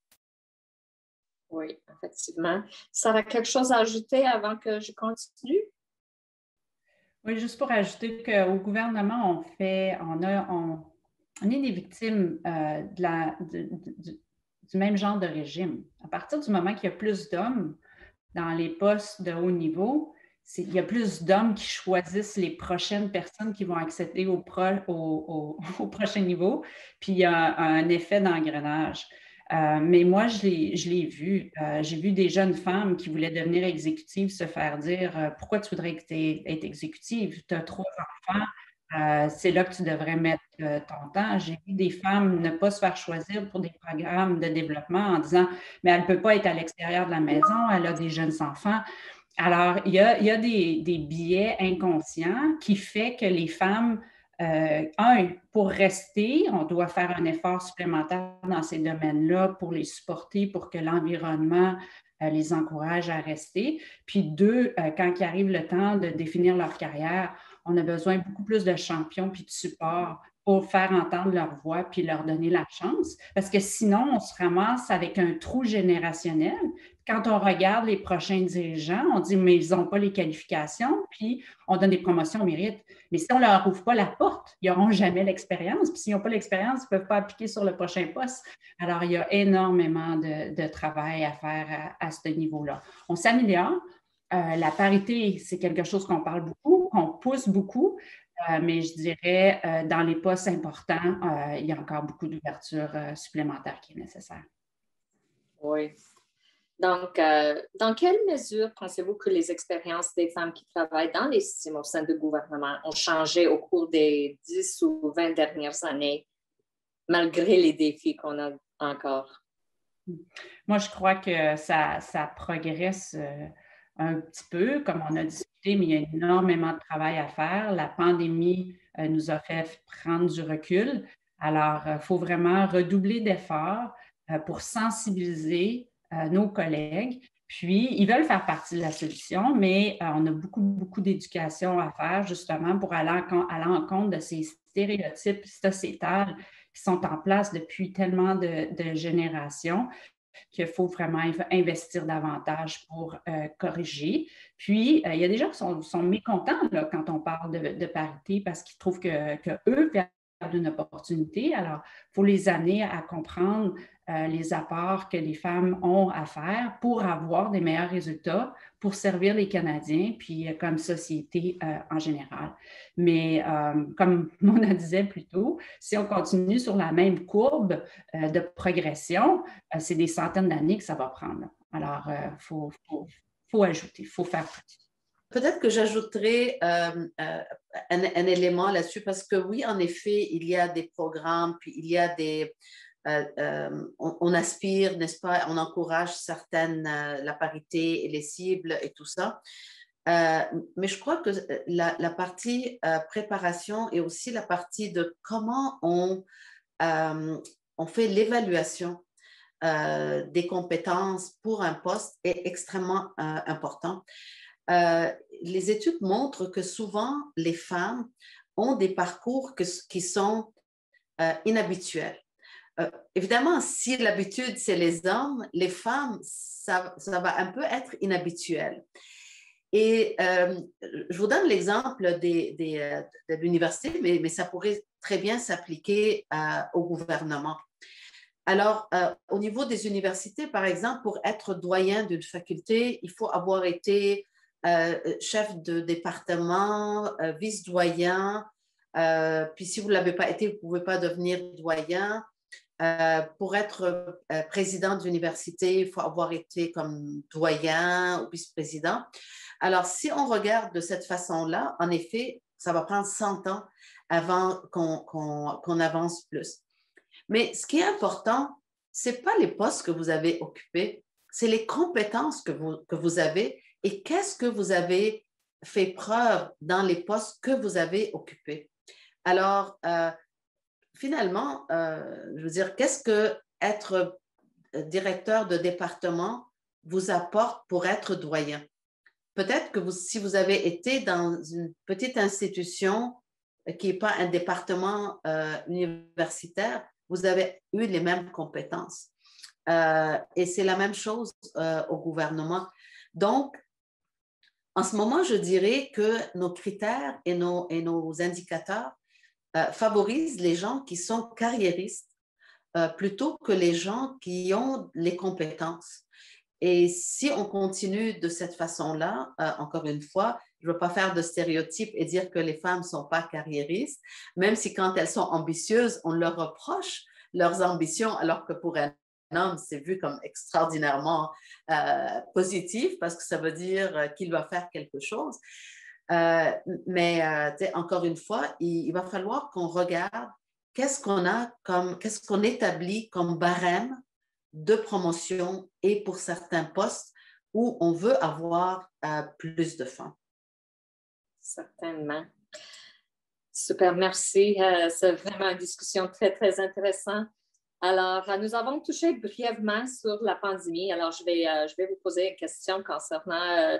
Oui, effectivement. Ça a quelque chose à ajouter avant que je continue? Oui, juste pour ajouter qu'au gouvernement, on fait, on a, on, on est des victimes euh, de la, de, de, du même genre de régime. À partir du moment qu'il y a plus d'hommes dans les postes de haut niveau, il y a plus d'hommes qui choisissent les prochaines personnes qui vont accéder au, pro, au, au, au prochain niveau, puis il y a un effet d'engrenage. Euh, mais moi, je l'ai vu. Euh, j'ai vu des jeunes femmes qui voulaient devenir exécutives se faire dire euh, « Pourquoi tu voudrais être exécutive? Tu as trois enfants. Euh, c'est là que tu devrais mettre euh, ton temps. » J'ai vu des femmes ne pas se faire choisir pour des programmes de développement en disant « Mais elle ne peut pas être à l'extérieur de la maison, elle a des jeunes enfants. » Alors, il y a, il y a des, des biais inconscients qui font que les femmes, euh, un, pour rester, on doit faire un effort supplémentaire dans ces domaines-là pour les supporter, pour que l'environnement euh, les encourage à rester. Puis deux, euh, quand il arrive le temps de définir leur carrière, on a besoin beaucoup plus de champions puis de support pour faire entendre leur voix puis leur donner la chance. Parce que sinon, on se ramasse avec un trou générationnel. Quand on regarde les prochains dirigeants, on dit, mais ils n'ont pas les qualifications, puis on donne des promotions au mérite. Mais si on ne leur ouvre pas la porte, ils n'auront jamais l'expérience. Puis s'ils n'ont pas l'expérience, ils ne peuvent pas appliquer sur le prochain poste. Alors, il y a énormément de, de travail à faire à, à ce niveau-là. On s'améliore. Euh, la parité, c'est quelque chose qu'on parle beaucoup, qu'on pousse beaucoup. Euh, mais je dirais, euh, dans les postes importants, euh, il y a encore beaucoup d'ouverture euh, supplémentaire qui est nécessaire. Oui. Donc, euh, dans quelle mesure pensez-vous que les expériences des femmes qui travaillent dans les systèmes au sein du gouvernement ont changé au cours des dix ou vingt dernières années, malgré les défis qu'on a encore? Moi, je crois que ça, ça progresse euh, un petit peu, comme on a discuté, mais il y a énormément de travail à faire. La pandémie euh, nous a fait prendre du recul. Alors, il faut vraiment redoubler d'efforts. euh, pour sensibiliser euh, nos collègues. Puis, ils veulent faire partie de la solution, mais euh, on a beaucoup, beaucoup d'éducation à faire justement pour aller en, à l'encontre de ces stéréotypes sociétals qui sont en place depuis tellement de, de générations qu'il faut vraiment investir davantage pour euh, corriger. Puis, euh, il y a des gens qui sont, sont mécontents là, quand on parle de, de parité parce qu'ils trouvent que, que eux perdent une opportunité. Alors, il faut les amener à comprendre euh, les apports que les femmes ont à faire pour avoir des meilleurs résultats, pour servir les Canadiens, puis euh, comme société euh, en général. Mais euh, comme Mona disait plus tôt, si on continue sur la même courbe euh, de progression, euh, c'est des centaines d'années que ça va prendre. Alors, il euh, faut, faut, faut ajouter, il faut faire plus. Peut-être que j'ajouterai euh, euh, un, un élément là-dessus parce que oui, en effet, il y a des programmes, puis il y a des... Euh, euh, on, on aspire, n'est-ce pas, on encourage certaines, euh, la parité et les cibles et tout ça. Euh, mais je crois que la, la partie euh, préparation et aussi la partie de comment on, euh, on fait l'évaluation euh, des compétences pour un poste est extrêmement euh, important. Euh, les études montrent que souvent, les femmes ont des parcours que, qui sont euh, inhabituels. Euh, évidemment, si l'habitude, c'est les hommes, les femmes, ça, ça va un peu être inhabituel. Et euh, je vous donne l'exemple des, des, euh, de l'université, mais, mais ça pourrait très bien s'appliquer euh, au gouvernement. Alors, euh, au niveau des universités, par exemple, pour être doyen d'une faculté, il faut avoir été euh, chef de département, euh, vice-doyen, euh, puis si vous ne l'avez pas été, vous ne pouvez pas devenir doyen. Euh, pour être euh, président d'université, il faut avoir été comme doyen ou vice-président. Alors, si on regarde de cette façon-là, en effet, ça va prendre cent ans avant qu'on qu'on, qu'on avance plus. Mais ce qui est important, ce n'est pas les postes que vous avez occupés, c'est les compétences que vous, que vous avez et qu'est-ce que vous avez fait preuve dans les postes que vous avez occupés. Alors, euh, finalement, euh, je veux dire, qu'est-ce que être directeur de département vous apporte pour être doyen? Peut-être que vous, si vous avez été dans une petite institution qui n'est pas un département euh, universitaire, vous avez eu les mêmes compétences. Euh, et c'est la même chose euh, au gouvernement. Donc, en ce moment, je dirais que nos critères et nos, et nos indicateurs euh, favorisent les gens qui sont carriéristes euh, plutôt que les gens qui ont les compétences. Et si on continue de cette façon-là, euh, encore une fois, je ne veux pas faire de stéréotypes et dire que les femmes ne sont pas carriéristes, même si quand elles sont ambitieuses, on leur reproche leurs ambitions, alors que pour un homme, c'est vu comme extraordinairement euh, positif parce que ça veut dire qu'il doit faire quelque chose. Euh, mais euh, encore une fois, il, il va falloir qu'on regarde qu'est-ce qu'on a comme, qu'est-ce qu'on établit comme barème de promotion et pour certains postes où on veut avoir euh, plus de femmes. Certainement. Super, merci. Euh, c'est vraiment une discussion très, très intéressante. Alors, euh, nous avons touché brièvement sur la pandémie. Alors, je vais, euh, je vais vous poser une question concernant euh,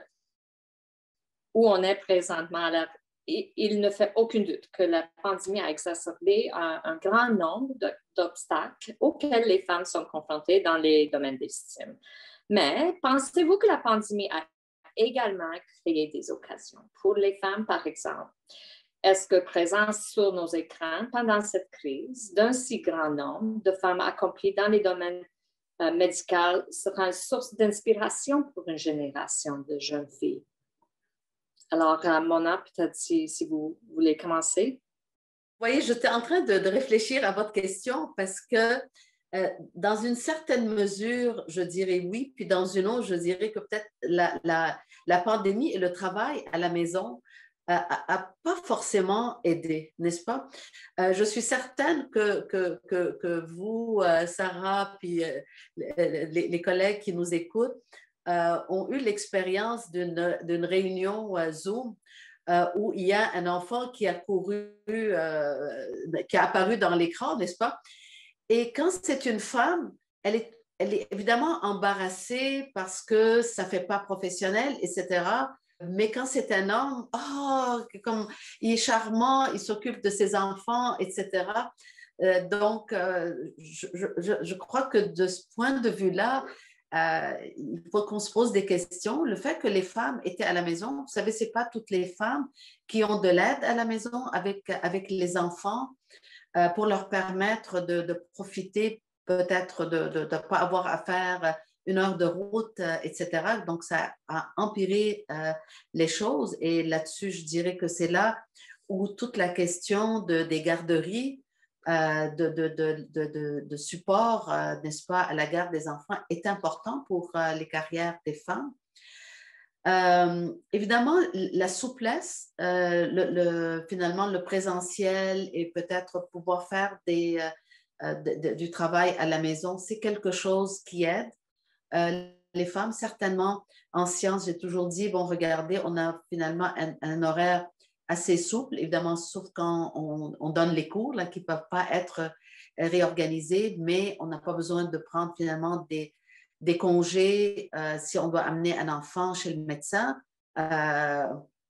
où on est présentement. Alors, il, il ne fait aucun doute que la pandémie a exacerbé un, un grand nombre d'obstacles auxquels les femmes sont confrontées dans les domaines légitimes. Mais pensez-vous que la pandémie a également créé des occasions pour les femmes, par exemple? Est-ce que présence sur nos écrans pendant cette crise d'un si grand nombre de femmes accomplies dans les domaines euh, médicaux sera une source d'inspiration pour une génération de jeunes filles? Alors, euh, Mona, peut-être si, si vous voulez commencer. Vous voyez, j'étais en train de, de réfléchir à votre question parce que euh, dans une certaine mesure, je dirais oui, puis dans une autre, je dirais que peut-être la, la, la pandémie et le travail à la maison n'a pas forcément aidé, n'est-ce pas? Euh, je suis certaine que, que, que, que vous, euh, Sarah, puis euh, les, les collègues qui nous écoutent, euh, ont eu l'expérience d'une, d'une réunion euh, Zoom euh, où il y a un enfant qui a couru, euh, qui a apparu dans l'écran, n'est-ce pas? Et quand c'est une femme, elle est, elle est évidemment embarrassée parce que ça ne fait pas professionnel, et cetera. Mais quand c'est un homme, oh, comme il est charmant, il s'occupe de ses enfants, et cetera. Euh, donc, euh, je, je, je crois que de ce point de vue-là, euh, il faut qu'on se pose des questions. Le fait que les femmes étaient à la maison, vous savez, ce n'est pas toutes les femmes qui ont de l'aide à la maison avec, avec les enfants euh, pour leur permettre de, de profiter peut-être de ne pas avoir à faire une heure de route, euh, et cetera. Donc, ça a empiré euh, les choses. Et là-dessus, je dirais que c'est là où toute la question de, des garderies, euh, de, de, de, de, de support, euh, n'est-ce pas, à la garde des enfants est important pour euh, les carrières des femmes. Euh, évidemment, la souplesse, euh, le, le, finalement, le présentiel et peut-être pouvoir faire des, euh, de, de, du travail à la maison, c'est quelque chose qui aide. Euh, les femmes, certainement, en sciences, j'ai toujours dit, bon, regardez, on a finalement un, un horaire assez souple, évidemment, sauf quand on, on donne les cours, là, qui ne peuvent pas être réorganisés, mais on n'a pas besoin de prendre finalement des, des congés euh, si on doit amener un enfant chez le médecin. Euh,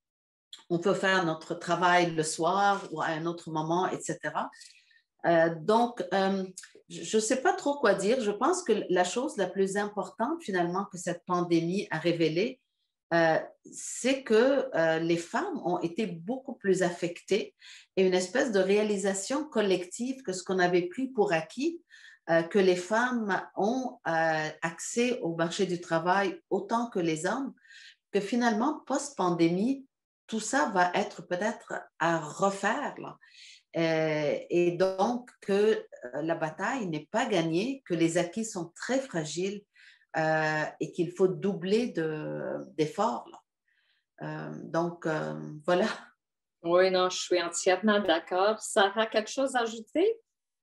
on peut faire notre travail le soir ou à un autre moment, et cetera. Euh, donc, euh, je ne sais pas trop quoi dire. Je pense que la chose la plus importante, finalement, que cette pandémie a révélée, euh, c'est que euh, les femmes ont été beaucoup plus affectées et une espèce de réalisation collective que ce qu'on avait pris pour acquis, euh, que les femmes ont euh, accès au marché du travail autant que les hommes, que finalement, post-pandémie, tout ça va être peut-être à refaire, là. Euh, et donc que euh, la bataille n'est pas gagnée, que les acquis sont très fragiles euh, et qu'il faut doubler de, d'efforts. Euh, donc, euh, voilà. Oui, non, je suis entièrement d'accord. Sarah, quelque chose à ajouter?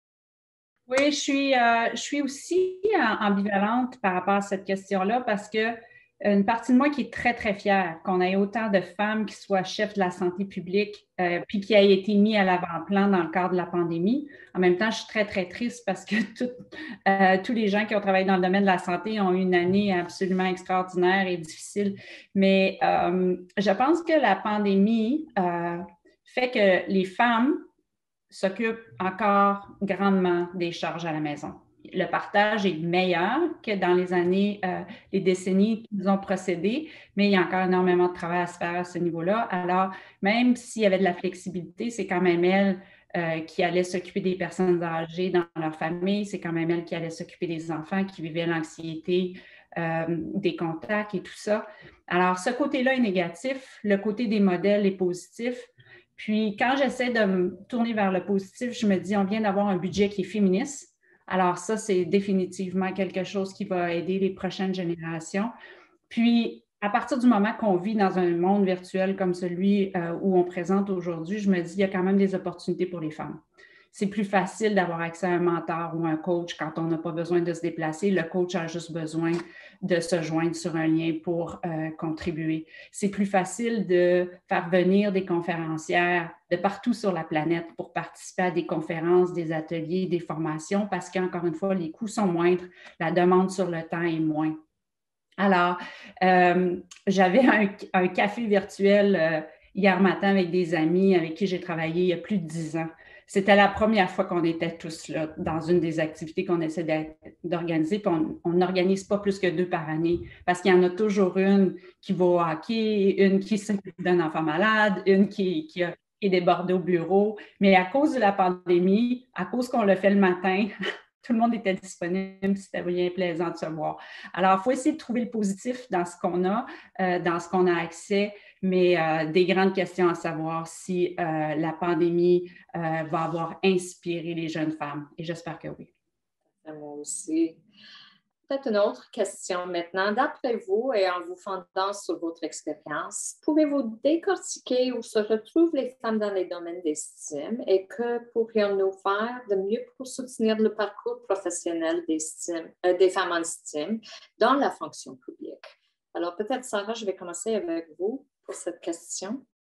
Oui, je suis, euh, je suis aussi ambivalente par rapport à cette question-là parce que une partie de moi qui est très, très fière qu'on ait autant de femmes qui soient chefs de la santé publique euh, puis qui aient été mis à l'avant-plan dans le cadre de la pandémie. En même temps, je suis très, très triste parce que tout, euh, tous les gens qui ont travaillé dans le domaine de la santé ont eu une année absolument extraordinaire et difficile. Mais euh, je pense que la pandémie euh, fait que les femmes s'occupent encore grandement des charges à la maison. Le partage est meilleur que dans les années, euh, les décennies qui nous ont précédé, mais il y a encore énormément de travail à se faire à ce niveau-là. Alors, même s'il y avait de la flexibilité, c'est quand même elle euh, qui allait s'occuper des personnes âgées dans leur famille, c'est quand même elle qui allait s'occuper des enfants qui vivaient l'anxiété, euh, des contacts et tout ça. Alors, ce côté-là est négatif. Le côté des modèles est positif. Puis, quand j'essaie de me tourner vers le positif, je me dis, on vient d'avoir un budget qui est féministe. Alors ça, c'est définitivement quelque chose qui va aider les prochaines générations. Puis, à partir du moment qu'on vit dans un monde virtuel comme celui euh, où on présente aujourd'hui, je me dis, il y a quand même des opportunités pour les femmes. C'est plus facile d'avoir accès à un mentor ou un coach quand on n'a pas besoin de se déplacer. Le coach a juste besoin de se joindre sur un lien pour euh, contribuer. C'est plus facile de faire venir des conférencières de partout sur la planète pour participer à des conférences, des ateliers, des formations parce qu'encore une fois, les coûts sont moindres, la demande sur le temps est moins. Alors, euh, j'avais un, un café virtuel euh, hier matin avec des amis avec qui j'ai travaillé il y a plus de dix ans. C'était la première fois qu'on était tous là dans une des activités qu'on essaie d'organiser. Puis on n'organise pas plus que deux par année parce qu'il y en a toujours une qui va au hockey, une qui s'occupe d'un enfant malade, une qui, qui, a, qui est débordée au bureau. Mais à cause de la pandémie, à cause qu'on le fait le matin, tout le monde était disponible, c'était bien plaisant de se voir. Alors, il faut essayer de trouver le positif dans ce qu'on a, euh, dans ce qu'on a accès, mais euh, des grandes questions à savoir si euh, la pandémie euh, va avoir inspiré les jeunes femmes. Et j'espère que oui. Moi aussi. Peut-être une autre question maintenant. D'après vous et en vous fondant sur votre expérience, pouvez-vous décortiquer où se retrouvent les femmes dans les domaines d'estime et que pourrions-nous faire de mieux pour soutenir le parcours professionnel d'estime, euh, des femmes en estime dans la fonction publique? Alors peut-être, Sarah, je vais commencer avec vous pour cette question.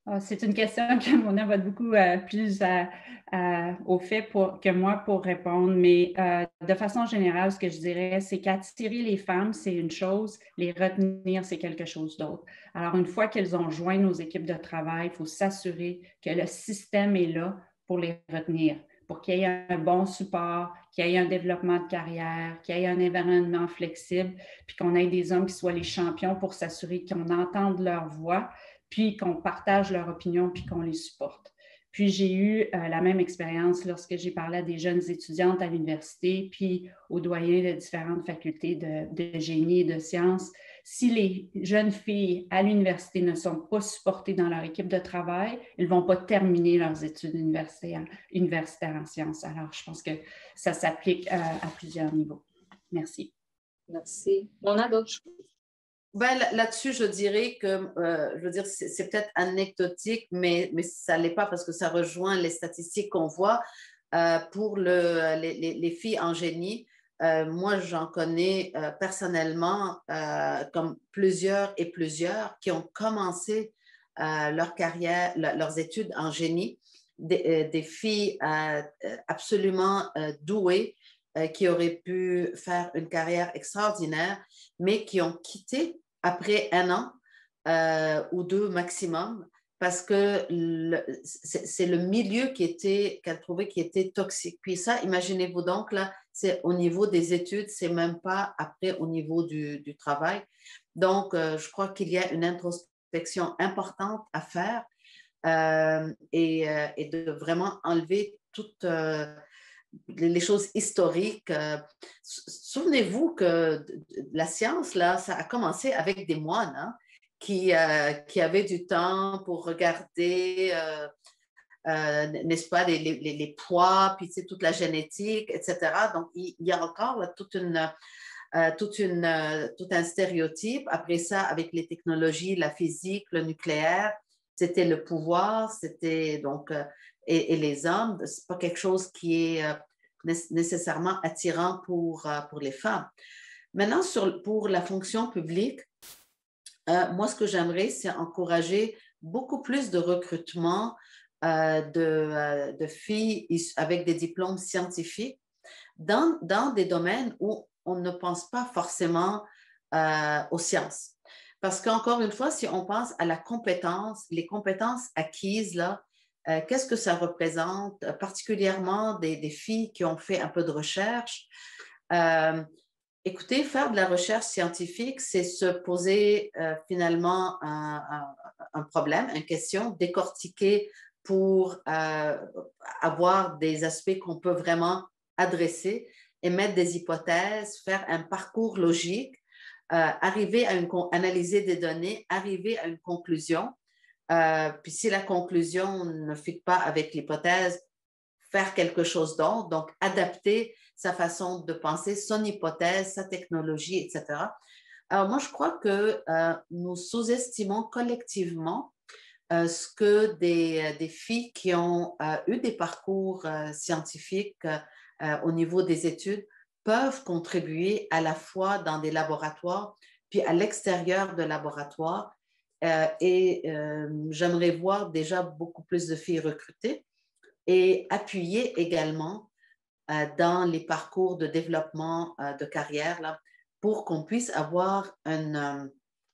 Oh, c'est une question que Mona va être beaucoup euh, plus euh, euh, au fait pour, que moi pour répondre, mais euh, de façon générale, ce que je dirais, c'est qu'attirer les femmes, c'est une chose, les retenir, c'est quelque chose d'autre. Alors, une fois qu'elles ont joint nos équipes de travail, il faut s'assurer que le système est là pour les retenir, pour qu'il y ait un bon support, qu'il y ait un développement de carrière, qu'il y ait un environnement flexible, puis qu'on ait des hommes qui soient les champions pour s'assurer qu'on entende leur voix, puis qu'on partage leur opinion, puis qu'on les supporte. Puis j'ai eu euh, la même expérience lorsque j'ai parlé à des jeunes étudiantes à l'université, puis aux doyens de différentes facultés de, de génie et de sciences. Si les jeunes filles à l'université ne sont pas supportées dans leur équipe de travail, elles ne vont pas terminer leurs études universitaires, universitaires en sciences. Alors, je pense que ça s'applique euh, à plusieurs niveaux. Merci. Merci. On a d'autres choses. Ben, là-dessus, je dirais que, euh, je veux dire, c'est, c'est peut-être anecdotique, mais, mais ça ne l'est pas parce que ça rejoint les statistiques qu'on voit euh, pour le, les, les, les filles en génie. Euh, moi, j'en connais euh, personnellement euh, comme plusieurs et plusieurs qui ont commencé euh, leur carrière, le, leurs études en génie, des, euh, des filles euh, absolument euh, douées euh, qui auraient pu faire une carrière extraordinaire, mais qui ont quitté après un an euh, ou deux maximum, parce que le, c'est, c'est le milieu qui était, qu'elle trouvait qui était toxique. Puis ça, imaginez-vous donc, là, c'est au niveau des études, c'est même pas après au niveau du, du travail. Donc, euh, je crois qu'il y a une introspection importante à faire euh, et, euh, et de vraiment enlever toute... Euh, les choses historiques. Euh, souvenez-vous que la science, là, ça a commencé avec des moines hein, qui, euh, qui avaient du temps pour regarder, euh, euh, n'est-ce pas, les, les, les poids, puis toute la génétique, et cetera. Donc, il, il y a encore là, toute une, euh, toute une, euh, tout un stéréotype. Après ça, avec les technologies, la physique, le nucléaire, c'était le pouvoir, c'était donc... Euh, Et, et, les hommes, ce n'est pas quelque chose qui est euh, nécessairement attirant pour, euh, pour les femmes. Maintenant, sur, pour la fonction publique, euh, moi, ce que j'aimerais, c'est encourager beaucoup plus de recrutement euh, de, euh, de filles avec des diplômes scientifiques dans, dans des domaines où on ne pense pas forcément euh, aux sciences. Parce qu'encore une fois, si on pense à la compétence, les compétences acquises, là, Euh, qu'est-ce que ça représente, euh, particulièrement des, des filles qui ont fait un peu de recherche? Euh, écoutez, faire de la recherche scientifique, c'est se poser euh, finalement un, un, un problème, une question, décortiquer pour euh, avoir des aspects qu'on peut vraiment adresser, émettre des hypothèses, faire un parcours logique, euh, arriver à une, analyser des données, arriver à une conclusion. Euh, puis si la conclusion ne fit pas avec l'hypothèse, faire quelque chose d'autre, donc adapter sa façon de penser, son hypothèse, sa technologie, et cetera. Alors moi, je crois que euh, nous sous-estimons collectivement euh, ce que des, des filles qui ont euh, eu des parcours euh, scientifiques euh, au niveau des études peuvent contribuer à la fois dans des laboratoires, puis à l'extérieur de laboratoires. Euh, et euh, j'aimerais voir déjà beaucoup plus de filles recrutées et appuyer également euh, dans les parcours de développement euh, de carrière là, pour qu'on puisse avoir un, euh,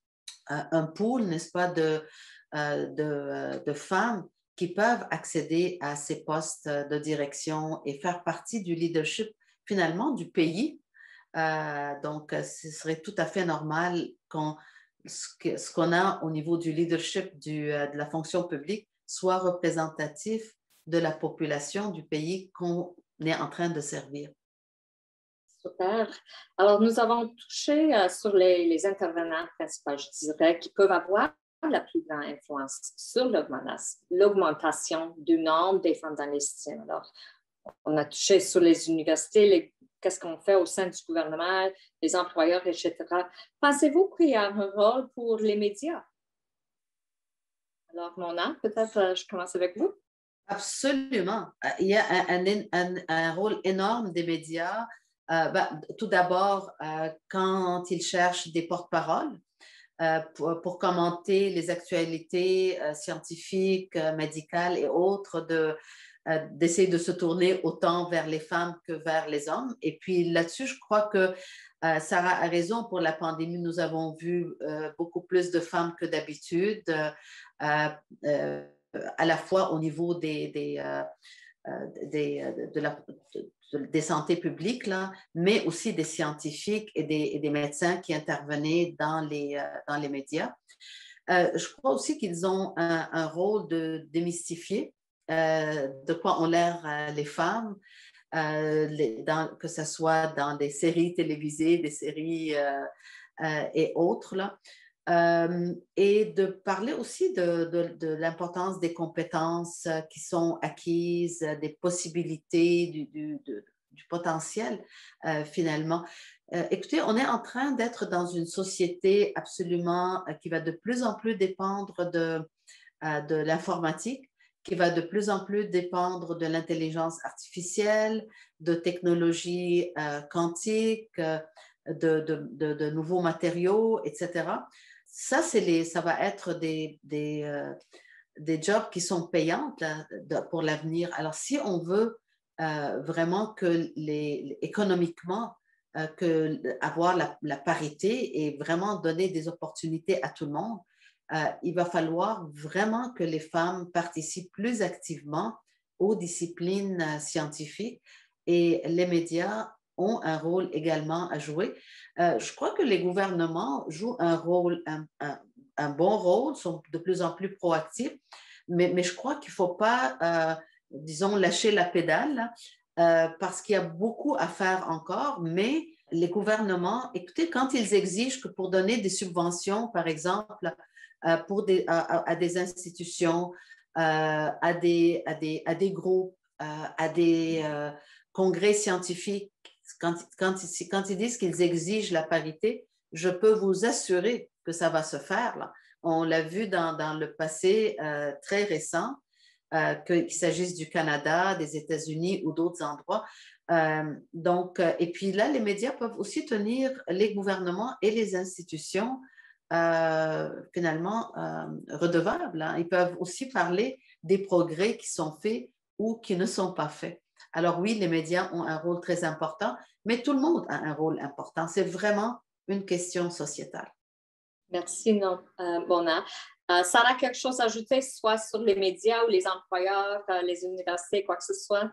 un pool, n'est-ce pas, de, euh, de, de femmes qui peuvent accéder à ces postes de direction et faire partie du leadership finalement du pays. Euh, donc, ce serait tout à fait normal qu'on ce qu'on a au niveau du leadership du, de la fonction publique soit représentatif de la population du pays qu'on est en train de servir. Super. Alors, nous avons touché euh, sur les, les intervenants principaux, je dirais, qui peuvent avoir la plus grande influence sur l'augmentation du nombre des femmes dans les systèmes. Alors, on a touché sur les universités, les qu'est-ce qu'on fait au sein du gouvernement, les employeurs, et cetera. Pensez-vous qu'il y a un rôle pour les médias? Alors, Mona, peut-être je commence avec vous. Absolument. Il y a un, un, un, un rôle énorme des médias. Euh, ben, tout d'abord, euh, quand ils cherchent des porte-paroles, euh, pour, pour commenter les actualités euh, scientifiques, euh, médicales et autres, de, euh, d'essayer de se tourner autant vers les femmes que vers les hommes. Et puis là-dessus, je crois que euh, Sarah a raison, pour la pandémie, nous avons vu euh, beaucoup plus de femmes que d'habitude, euh, euh, à la fois au niveau des, des, euh, des, de la, de, des santé publiques, là, mais aussi des scientifiques et des, et des médecins qui intervenaient dans les, euh, dans les médias. Euh, je crois aussi qu'ils ont un, un rôle de démystifier euh, de quoi ont l'air euh, les femmes, euh, les, dans, que ce soit dans des séries télévisées, des séries euh, euh, et autres, là. Euh, et de parler aussi de, de, de l'importance des compétences qui sont acquises, des possibilités, du, du, de, du potentiel euh, finalement. Euh, écoutez, on est en train d'être dans une société absolument euh, qui va de plus en plus dépendre de, euh, de l'informatique, qui va de plus en plus dépendre de l'intelligence artificielle, de technologies euh, quantiques, euh, de, de, de, de nouveaux matériaux, et cetera. Ça, c'est les, ça va être des, des, euh, des jobs qui sont payants là, de, pour l'avenir. Alors, si on veut euh, vraiment que les, économiquement, euh, que, avoir la, la parité et vraiment donner des opportunités à tout le monde, euh, il va falloir vraiment que les femmes participent plus activement aux disciplines euh, scientifiques, et les médias ont un rôle également à jouer. Euh, je crois que les gouvernements jouent un rôle, un, un, un bon rôle, sont de plus en plus proactifs, mais, mais je crois qu'il ne faut pas, euh, disons, lâcher la pédale euh, parce qu'il y a beaucoup à faire encore, mais les gouvernements, écoutez, quand ils exigent que pour donner des subventions, par exemple, euh, pour des, à, à des institutions, euh, à, des, à, des, à des groupes, euh, à des euh, congrès scientifiques, Quand, quand, quand ils disent qu'ils exigent la parité, je peux vous assurer que ça va se faire, là. On l'a vu dans, dans le passé euh, très récent, euh, qu'il s'agisse du Canada, des États-Unis ou d'autres endroits. Euh, donc, euh, et puis là, les médias peuvent aussi tenir les gouvernements et les institutions euh, finalement euh, redevables, hein. Ils peuvent aussi parler des progrès qui sont faits ou qui ne sont pas faits. Alors oui, les médias ont un rôle très important, mais tout le monde a un rôle important. C'est vraiment une question sociétale. Merci, non, euh, Mona. Euh, Sarah, quelque chose à ajouter, soit sur les médias ou les employeurs, euh, les universités, quoi que ce soit?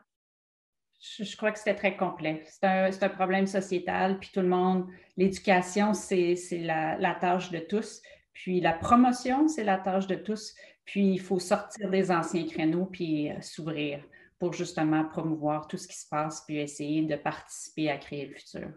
Je, je crois que c'était très complet. C'est un, c'est un problème sociétal, puis tout le monde, l'éducation, c'est, c'est la, la tâche de tous. Puis la promotion, c'est la tâche de tous. Puis il faut sortir des anciens créneaux, puis euh, s'ouvrir pour justement promouvoir tout ce qui se passe, puis essayer de participer à créer le futur.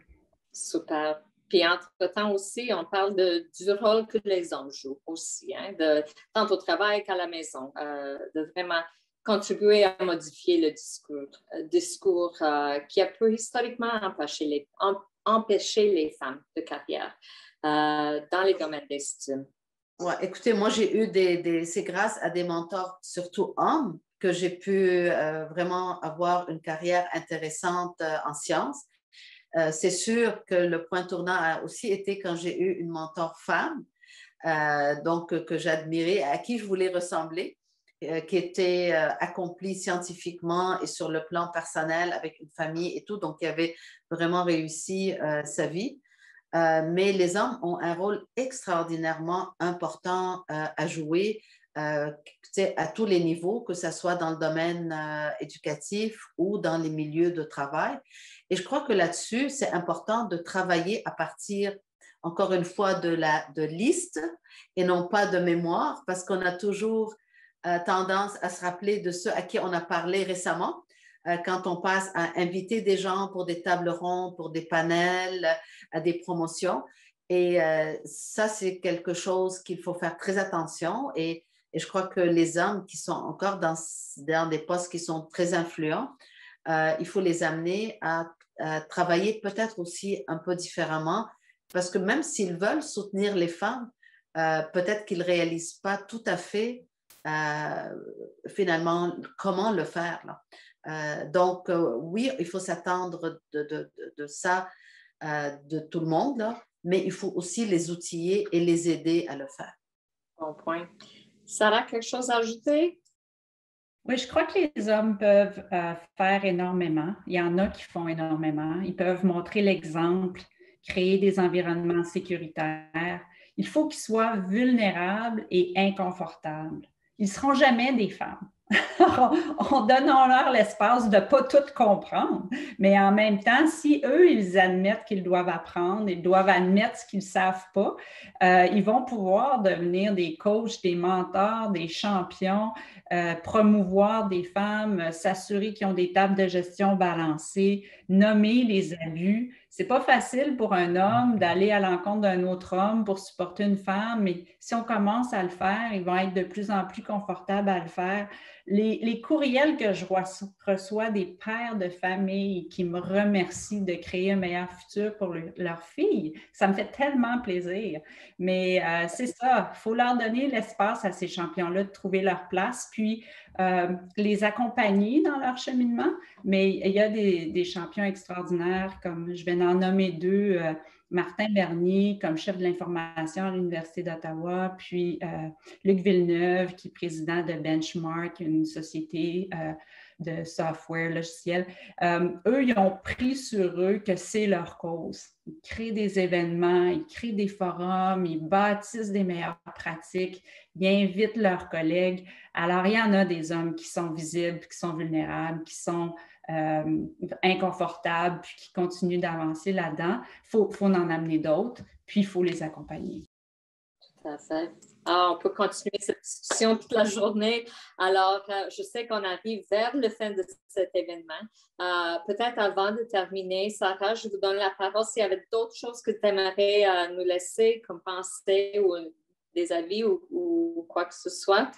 Super. Puis entre-temps aussi, on parle de, du rôle que les hommes jouent aussi, hein, de, tant au travail qu'à la maison, euh, de vraiment contribuer à modifier le discours, euh, discours euh, qui a pu historiquement empêcher les, em, empêcher les femmes de carrière euh, dans les domaines des études. Ouais, écoutez, moi, j'ai eu des, des... C'est grâce à des mentors, surtout hommes, que j'ai pu euh, vraiment avoir une carrière intéressante euh, en sciences. Euh, c'est sûr que le point tournant a aussi été quand j'ai eu une mentor femme, euh, donc que j'admirais, à qui je voulais ressembler, euh, qui était euh, accomplie scientifiquement et sur le plan personnel avec une famille et tout, donc qui avait vraiment réussi euh, sa vie. Euh, mais les hommes ont un rôle extraordinairement important euh, à jouer euh, à tous les niveaux, que ce soit dans le domaine euh, éducatif ou dans les milieux de travail. Et je crois que là-dessus, c'est important de travailler à partir, encore une fois, de la de liste et non pas de mémoire, parce qu'on a toujours euh, tendance à se rappeler de ceux à qui on a parlé récemment. Euh, quand on passe à inviter des gens pour des tables rondes, pour des panels, à des promotions. Et euh, ça, c'est quelque chose qu'il faut faire très attention. Et, et je crois que les hommes qui sont encore dans, dans des postes qui sont très influents, euh, il faut les amener à, à travailler peut-être aussi un peu différemment, parce que même s'ils veulent soutenir les femmes, euh, peut-être qu'ils ne réalisent pas tout à fait euh, finalement comment le faire, là. Euh, donc, euh, oui, il faut s'attendre de, de, de, de ça, euh, de tout le monde, là, mais il faut aussi les outiller et les aider à le faire. Bon point. Sarah, quelque chose à ajouter? Oui, je crois que les hommes peuvent euh, faire énormément. Il y en a qui font énormément. Ils peuvent montrer l'exemple, créer des environnements sécuritaires. Il faut qu'ils soient vulnérables et inconfortables. Ils ne seront jamais des femmes. On donnons-leur l'espace de ne pas tout comprendre, mais en même temps, si eux, ils admettent qu'ils doivent apprendre, ils doivent admettre ce qu'ils ne savent pas, euh, ils vont pouvoir devenir des coachs, des mentors, des champions, euh, promouvoir des femmes, euh, s'assurer qu'ils ont des tables de gestion balancées, nommer les abus. C'est pas facile pour un homme d'aller à l'encontre d'un autre homme pour supporter une femme, mais si on commence à le faire, ils vont être de plus en plus confortables à le faire. Les, les courriels que je reçois des pères de famille qui me remercient de créer un meilleur futur pour le, leur fille, ça me fait tellement plaisir. Mais euh, c'est ça, il faut leur donner l'espace à ces champions-là de trouver leur place, puis euh, les accompagner dans leur cheminement. Mais il y a des, des champions extraordinaires, comme je vais en nommer deux, euh, Martin Bernier comme chef de l'information à l'Université d'Ottawa, puis euh, Luc Villeneuve qui est président de Benchmark, une société euh, de software logiciel. Euh, eux, ils ont pris sur eux que c'est leur cause. Ils créent des événements, ils créent des forums, ils bâtissent des meilleures pratiques, ils invitent leurs collègues. Alors, il y en a des hommes qui sont visibles, qui sont vulnérables, qui sont Euh, inconfortables, puis qui continuent d'avancer là-dedans. Il faut, faut en amener d'autres, puis il faut les accompagner. Tout à fait. Ah, on peut continuer cette discussion toute la journée. Alors, euh, je sais qu'on arrive vers le fin de cet événement. Euh, peut-être avant de terminer, Sarah, je vous donne la parole s'il y avait d'autres choses que tu aimerais euh, nous laisser comme pensée ou des avis ou, ou quoi que ce soit.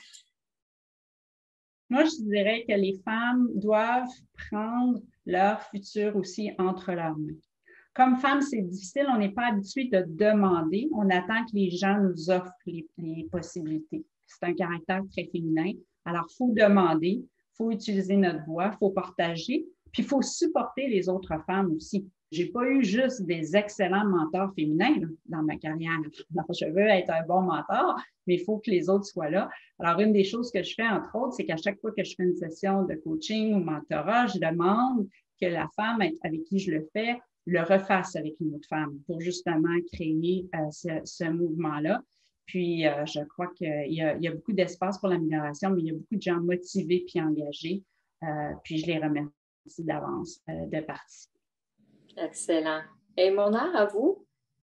Moi, je dirais que les femmes doivent prendre leur futur aussi entre leurs mains. Comme femme, c'est difficile, on n'est pas habitué de demander, on attend que les gens nous offrent les, les possibilités. C'est un caractère très féminin. Alors, il faut demander, il faut utiliser notre voix, il faut partager, puis il faut supporter les autres femmes aussi. Je n'ai pas eu juste des excellents mentors féminins là, dans ma carrière. Alors, je veux être un bon mentor, mais il faut que les autres soient là. Alors, une des choses que je fais, entre autres, c'est qu'à chaque fois que je fais une session de coaching ou mentorat, je demande que la femme avec qui je le fais le refasse avec une autre femme pour justement créer euh, ce, ce mouvement-là. Puis, euh, je crois qu'il y a, il y a beaucoup d'espace pour l'amélioration, mais il y a beaucoup de gens motivés puis engagés. Euh, puis, je les remercie d'avance euh, de participer. Excellent. Et Mona, à vous?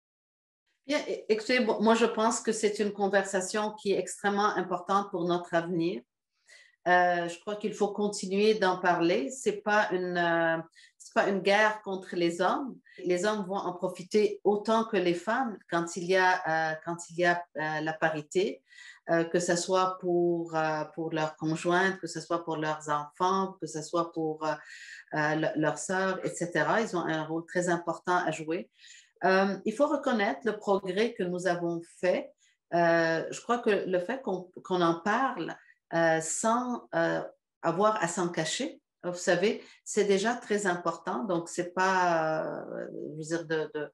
Bien, écoutez, moi, je pense que c'est une conversation qui est extrêmement importante pour notre avenir. Euh, je crois qu'il faut continuer d'en parler. Ce n'est pas une... Euh, C'est pas une guerre contre les hommes. Les hommes vont en profiter autant que les femmes quand il y a, euh, quand il y a euh, la parité, euh, que ce soit pour, euh, pour leurs conjointes, que ce soit pour leurs enfants, que ce soit pour euh, euh, leurs sœurs, et cetera. Ils ont un rôle très important à jouer. Euh, il faut reconnaître le progrès que nous avons fait. Euh, je crois que le fait qu'on, qu'on en parle euh, sans euh, avoir à s'en cacher, vous savez, c'est déjà très important. Donc, ce n'est pas, euh, je veux dire, de, de,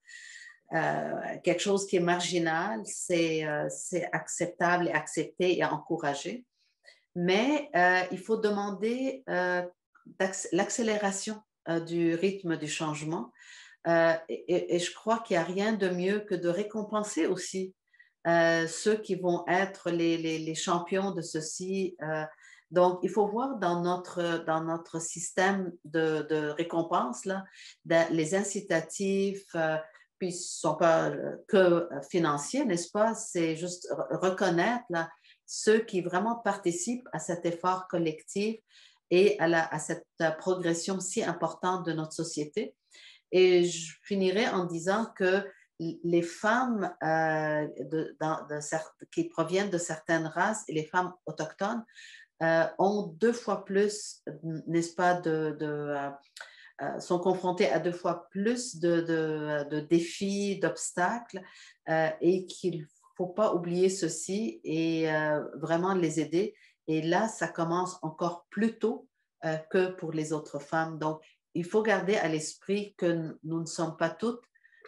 euh, quelque chose qui est marginal. C'est, euh, c'est acceptable et accepté et encouragé. Mais euh, il faut demander euh, l'accélération euh, du rythme du changement. Euh, et, et je crois qu'il n'y a rien de mieux que de récompenser aussi euh, ceux qui vont être les, les, les champions de ceci. Euh, Donc, il faut voir dans notre, dans notre système de, de récompense, là, les incitatifs, euh, puis ils ne sont pas que financiers, n'est-ce pas? C'est juste reconnaître là, ceux qui vraiment participent à cet effort collectif et à, la, à cette progression si importante de notre société. Et je finirai en disant que les femmes euh, de, de, de, qui proviennent de certaines races et les femmes autochtones euh, ont deux fois plus, n'est-ce pas, de, de, euh, euh, sont confrontées à deux fois plus de, de, de défis, d'obstacles euh, et qu'il ne faut pas oublier ceci et euh, vraiment les aider. Et là, ça commence encore plus tôt euh, que pour les autres femmes. Donc, il faut garder à l'esprit que nous ne sommes pas toutes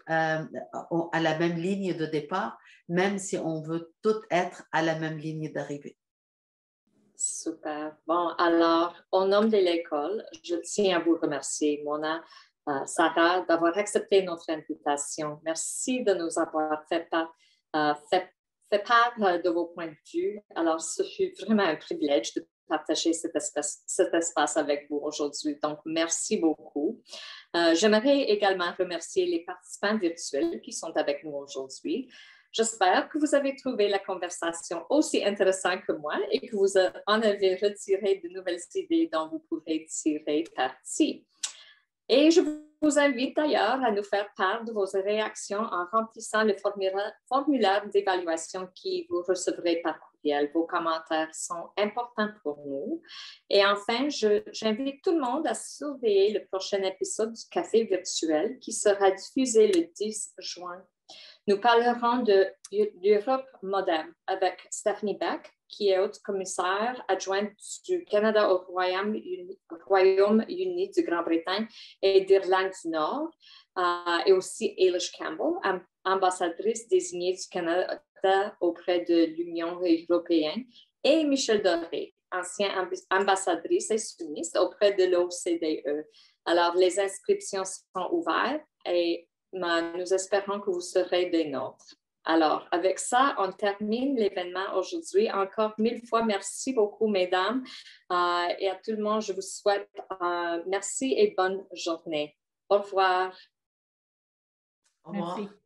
euh, à la même ligne de départ, même si on veut toutes être à la même ligne d'arrivée. Super. Bon, alors, au nom de l'école, je tiens à vous remercier, Mona, euh, Sarah, d'avoir accepté notre invitation. Merci de nous avoir fait part, euh, fait, fait part de vos points de vue. Alors, ce fut vraiment un privilège de partager cet espace, cet espace avec vous aujourd'hui. Donc, merci beaucoup. Euh, j'aimerais également remercier les participants virtuels qui sont avec nous aujourd'hui. J'espère que vous avez trouvé la conversation aussi intéressante que moi et que vous en avez retiré de nouvelles idées dont vous pourrez tirer parti. Et je vous invite d'ailleurs à nous faire part de vos réactions en remplissant le formulaire, formulaire d'évaluation que vous recevrez par courriel. Vos commentaires sont importants pour nous. Et enfin, je, j'invite tout le monde à surveiller le prochain épisode du Café virtuel qui sera diffusé le dix juin. Nous parlerons de l'Europe moderne avec Stephanie Beck, qui est haute commissaire adjointe du Canada au Royaume-Uni, Royaume-Uni de Grande-Bretagne et d'Irlande du Nord, euh, et aussi Eilish Campbell, ambassadrice désignée du Canada auprès de l'Union européenne, et Michelle Doré, ancienne ambassadrice et summiste auprès de l'O C D E. Alors, les inscriptions sont ouvertes et nous espérons que vous serez des nôtres. Alors, avec ça, on termine l'événement aujourd'hui. Encore mille fois, merci beaucoup, mesdames. Euh, et à tout le monde, je vous souhaite euh, merci et bonne journée. Au revoir. Au revoir. Merci.